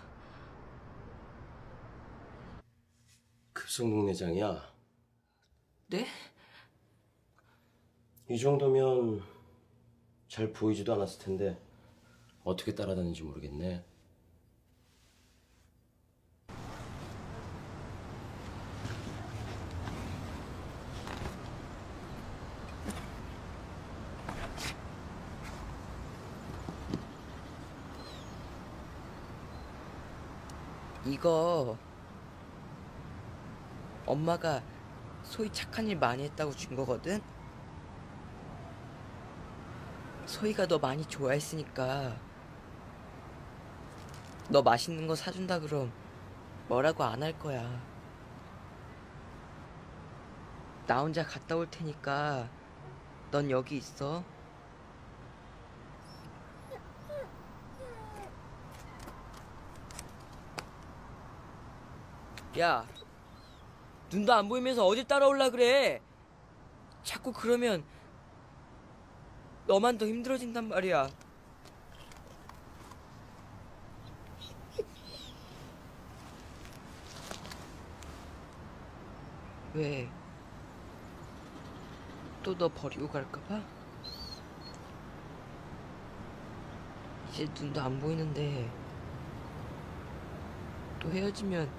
급성능 내장이야. 네? 이 정도면 잘 보이지도 않았을 텐데 어떻게 따라다니는지 모르겠네. 이거 엄마가 소희 착한 일 많이 했다고 준 거거든? 소희가 너 많이 좋아했으니까 너 맛있는 거 사준다 그럼 뭐라고 안 할 거야. 나 혼자 갔다 올 테니까 넌 여기 있어. 야, 눈도 안 보이면서 어딜 따라올라 그래. 자꾸 그러면 너만 더 힘들어진단 말이야. 왜? 또 너 버리고 갈까 봐? 이제 눈도 안 보이는데 또 헤어지면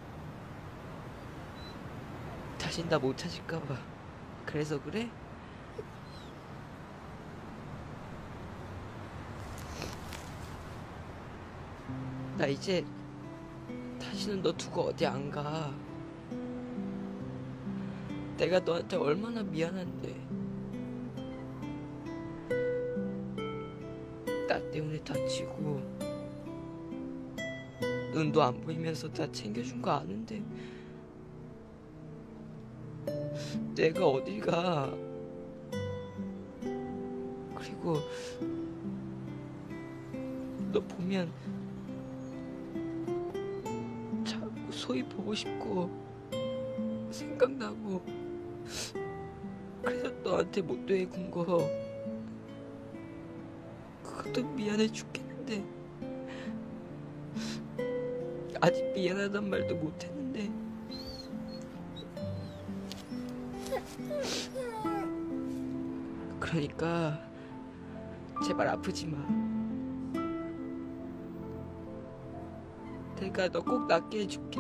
다신 나 못 찾을까 봐 그래서 그래? 나 이제 다시는 너 두고 어디 안 가. 내가 너한테 얼마나 미안한데. 나 때문에 다치고 눈도 안 보이면서 다 챙겨준 거 아는데 내가 어딜 가. 그리고 너 보면 자꾸 소희 보고 싶고 생각나고 그래서 너한테 못되게 군 거 그것도 미안해 죽겠는데 아직 미안하단 말도 못했는데 그러니까 제발 아프지 마. 내가 너 꼭 낫게 해줄게.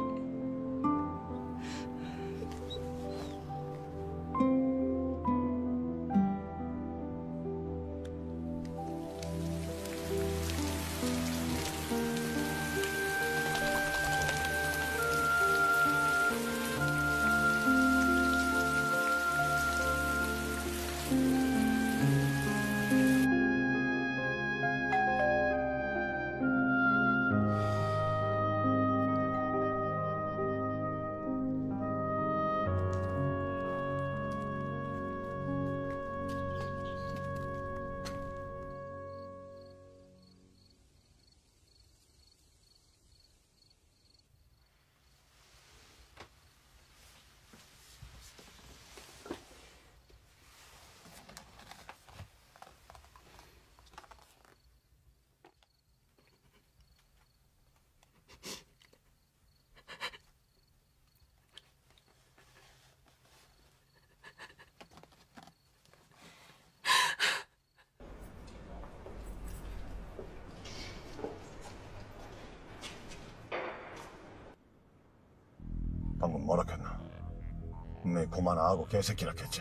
방금 뭐라 했나? 분명히 그만하고 개새끼라 했지.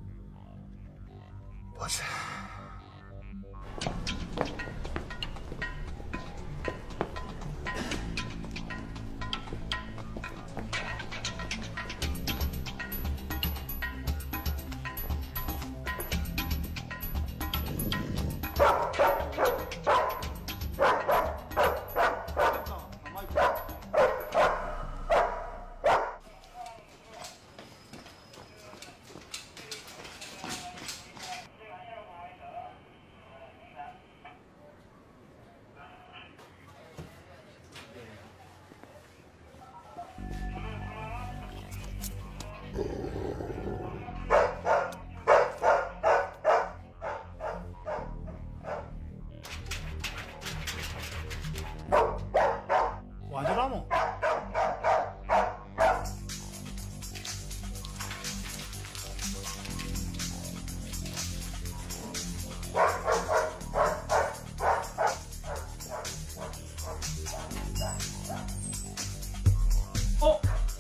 보자. 와주라모. 어?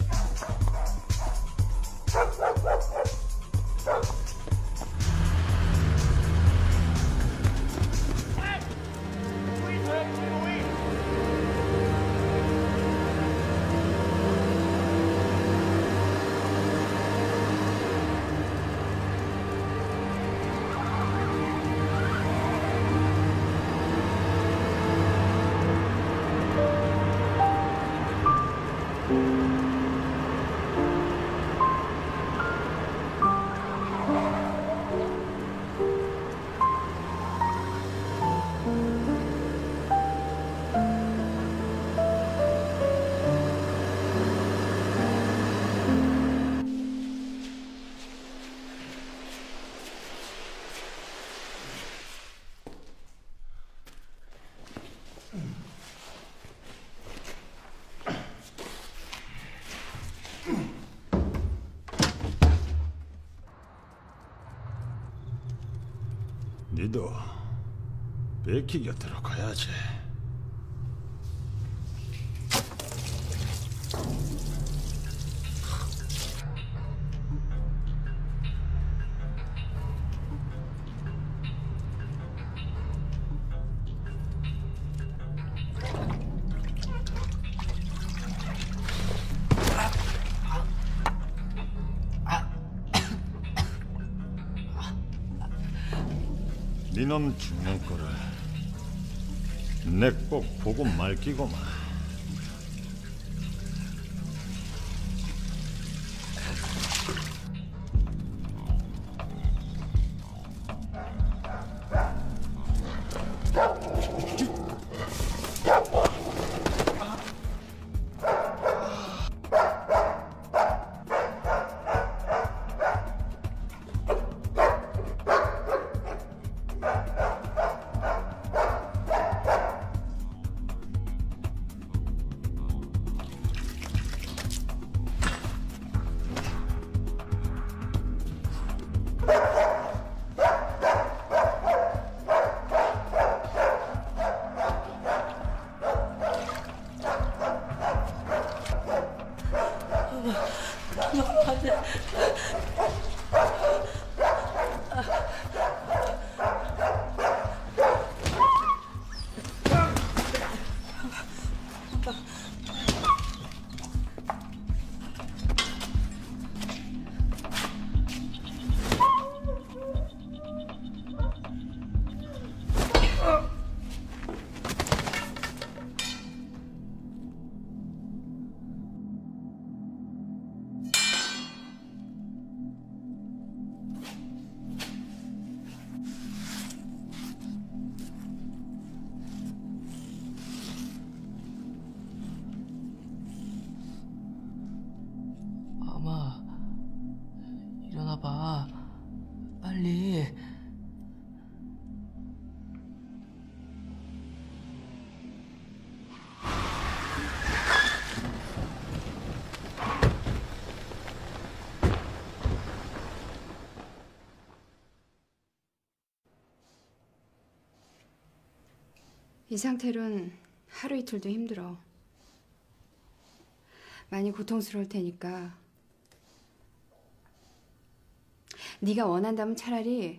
니도 베키 곁으로 가야지. 이놈 죽는 거를 내 꼭 보고 말기고만. 엄마, 일어나봐. 빨리. 이 상태로는 하루 이틀도 힘들어. 많이 고통스러울 테니까 네가 원한다면 차라리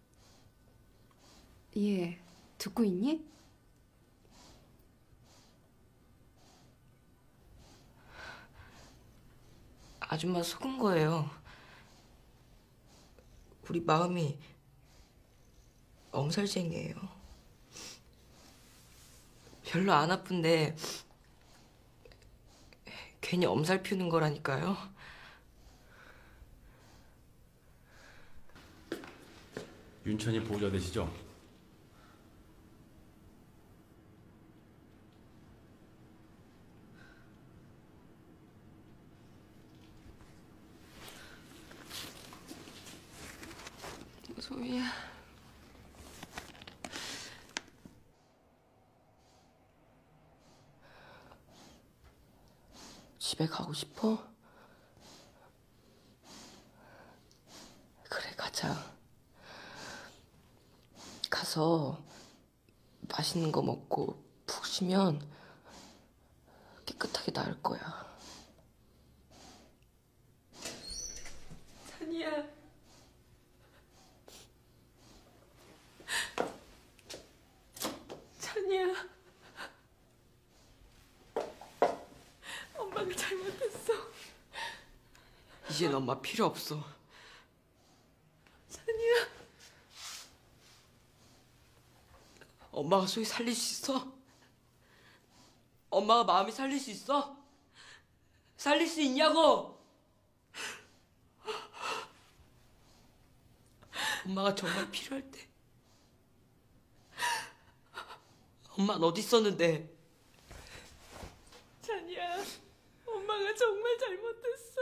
얘 듣고 있니? 아줌마 속은 거예요. 우리 마음이 엄살쟁이에요. 별로 안 아픈데 괜히 엄살 피우는 거라니까요. 윤천이 보호자 되시죠? 소희야. 집에 가고 싶어? 그래, 가자. 가서 맛있는 거 먹고 푹 쉬면 깨끗하게 나을 거야. 찬이야. 찬이야. 엄마가 잘못했어. 이젠 엄마 필요 없어. 찬이야. 엄마가 소희 살릴 수 있어? 엄마가 마음이 살릴 수 있어? 살릴 수 있냐고! 엄마가 정말 필요할 때 엄마는 어디 있었는데? 찬이야, 엄마가 정말 잘못했어.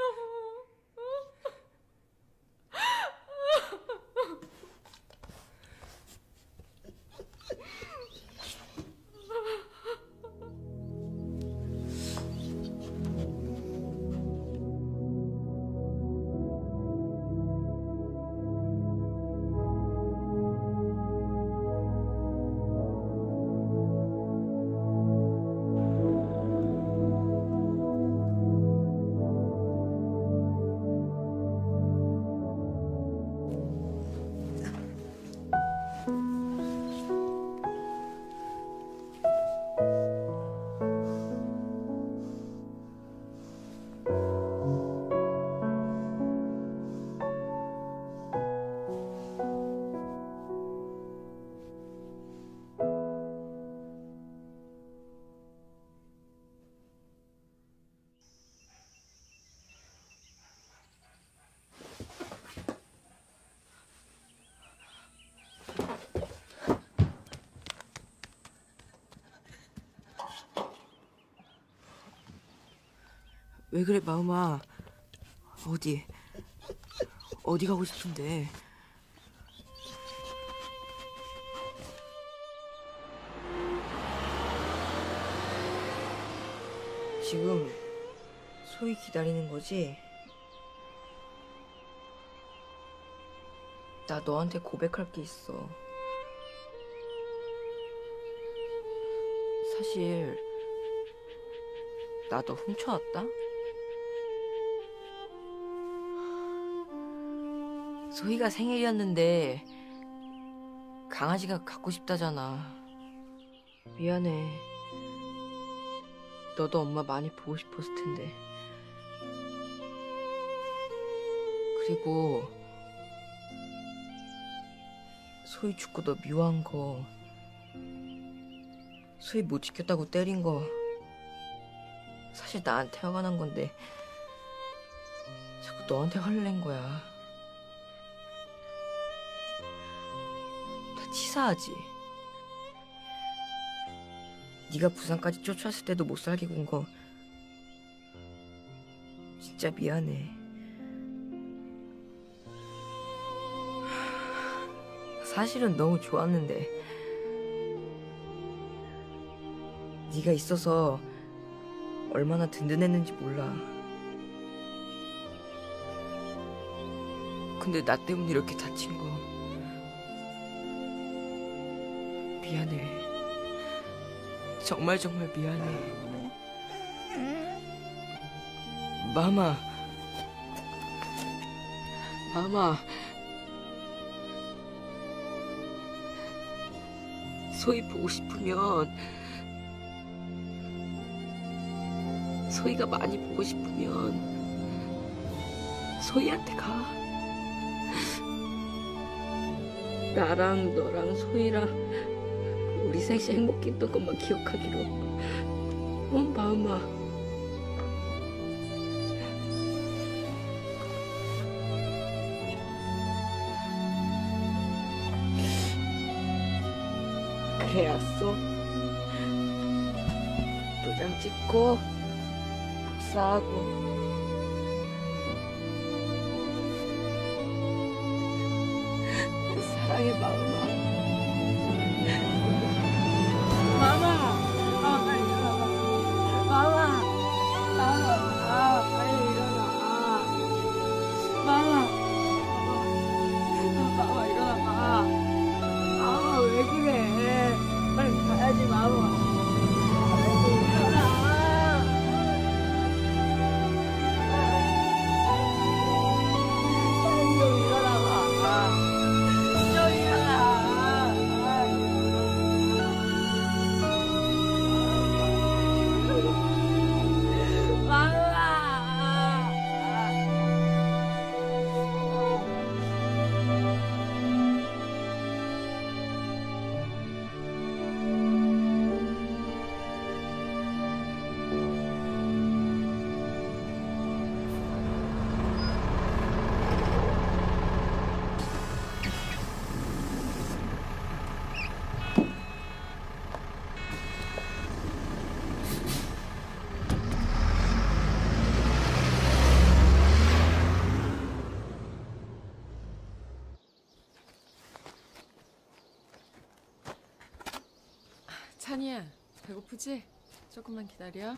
왜 그래 마음아? 어디? 어디 가고 싶은데? 지금 소희 기다리는 거지? 나 너한테 고백할 게 있어. 사실 나 너 훔쳐왔다? 소희가 생일이었는데 강아지가 갖고 싶다잖아. 미안해. 너도 엄마 많이 보고 싶었을 텐데. 그리고 소희 죽고 너 미워한 거, 소희 못 지켰다고 때린 거 사실 나한테 화가 난 건데 자꾸 너한테 화를 낸 거야. 다 치사하지? 네가 부산까지 쫓아왔을 때도 못 살게 군 거 진짜 미안해. 사실은 너무 좋았는데 네가 있어서 얼마나 든든했는지 몰라. 근데 나 때문에 이렇게 다친 거 미안해. 정말 정말 미안해. 마마, 마마, 소희 보고 싶으면, 소희가 많이 보고 싶으면 소희한테 가. 나랑 너랑 소희랑 우리 셋이 행복했던 것만 기억하기로. 어, 마음아. 그래, 알았어. 도장 찍고 복사하고. 사랑해, 마음아. 마마! 아, 빨리 일어나봐. 마마! 아, 빨리 일어나. 마마! 마마, 일어나봐. 마마, 왜 그래? 빨리 가야지, 마마. 빨리 일어나. 빨리 좀 일어나봐. 좀 일어나. 찬이야, 배고프지? 조금만 기다려.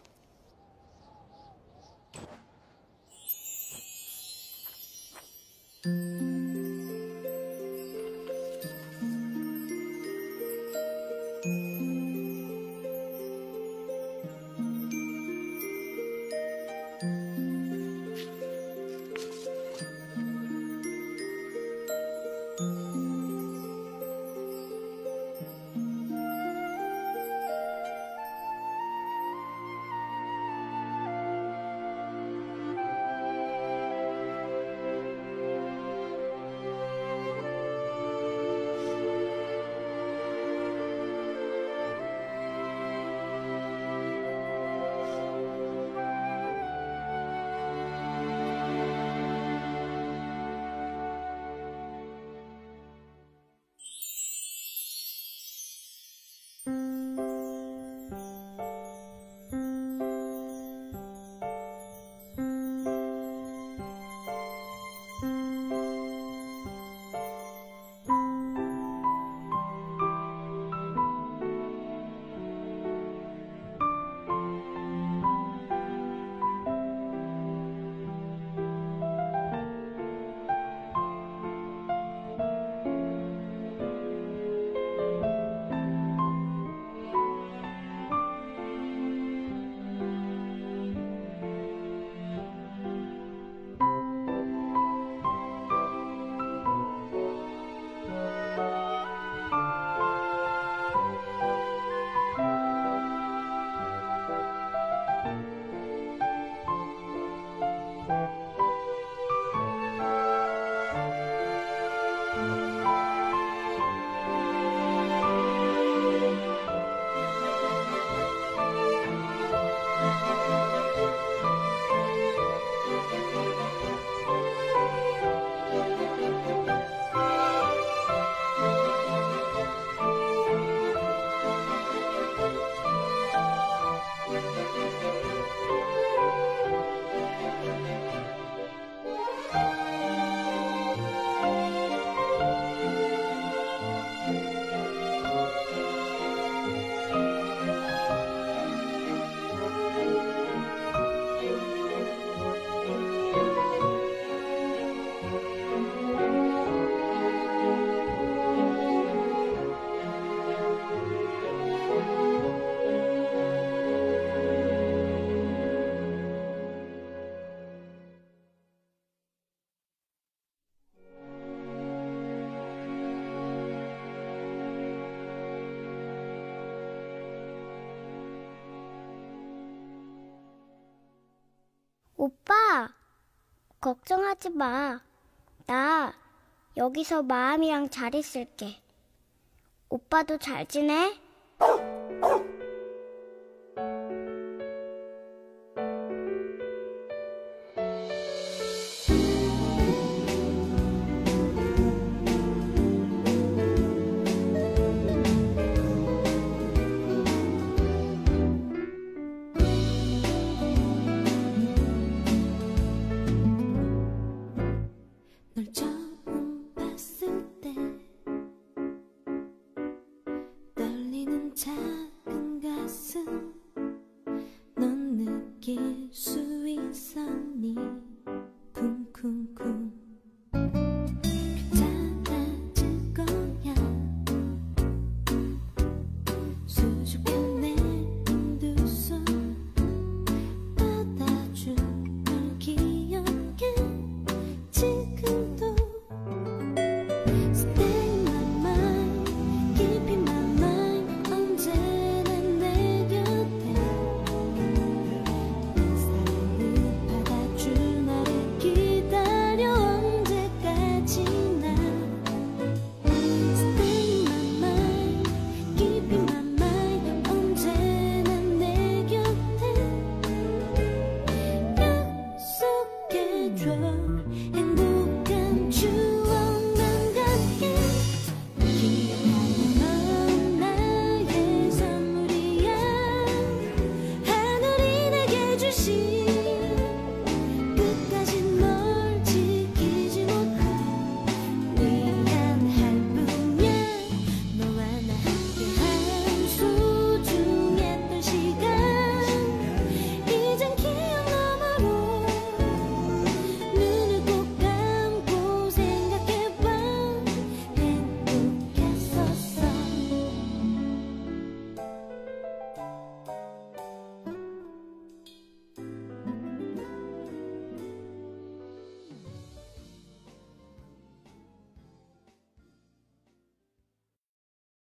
오빠, 걱정하지 마. 나 여기서 마음이랑 잘 있을게. 오빠도 잘 지내?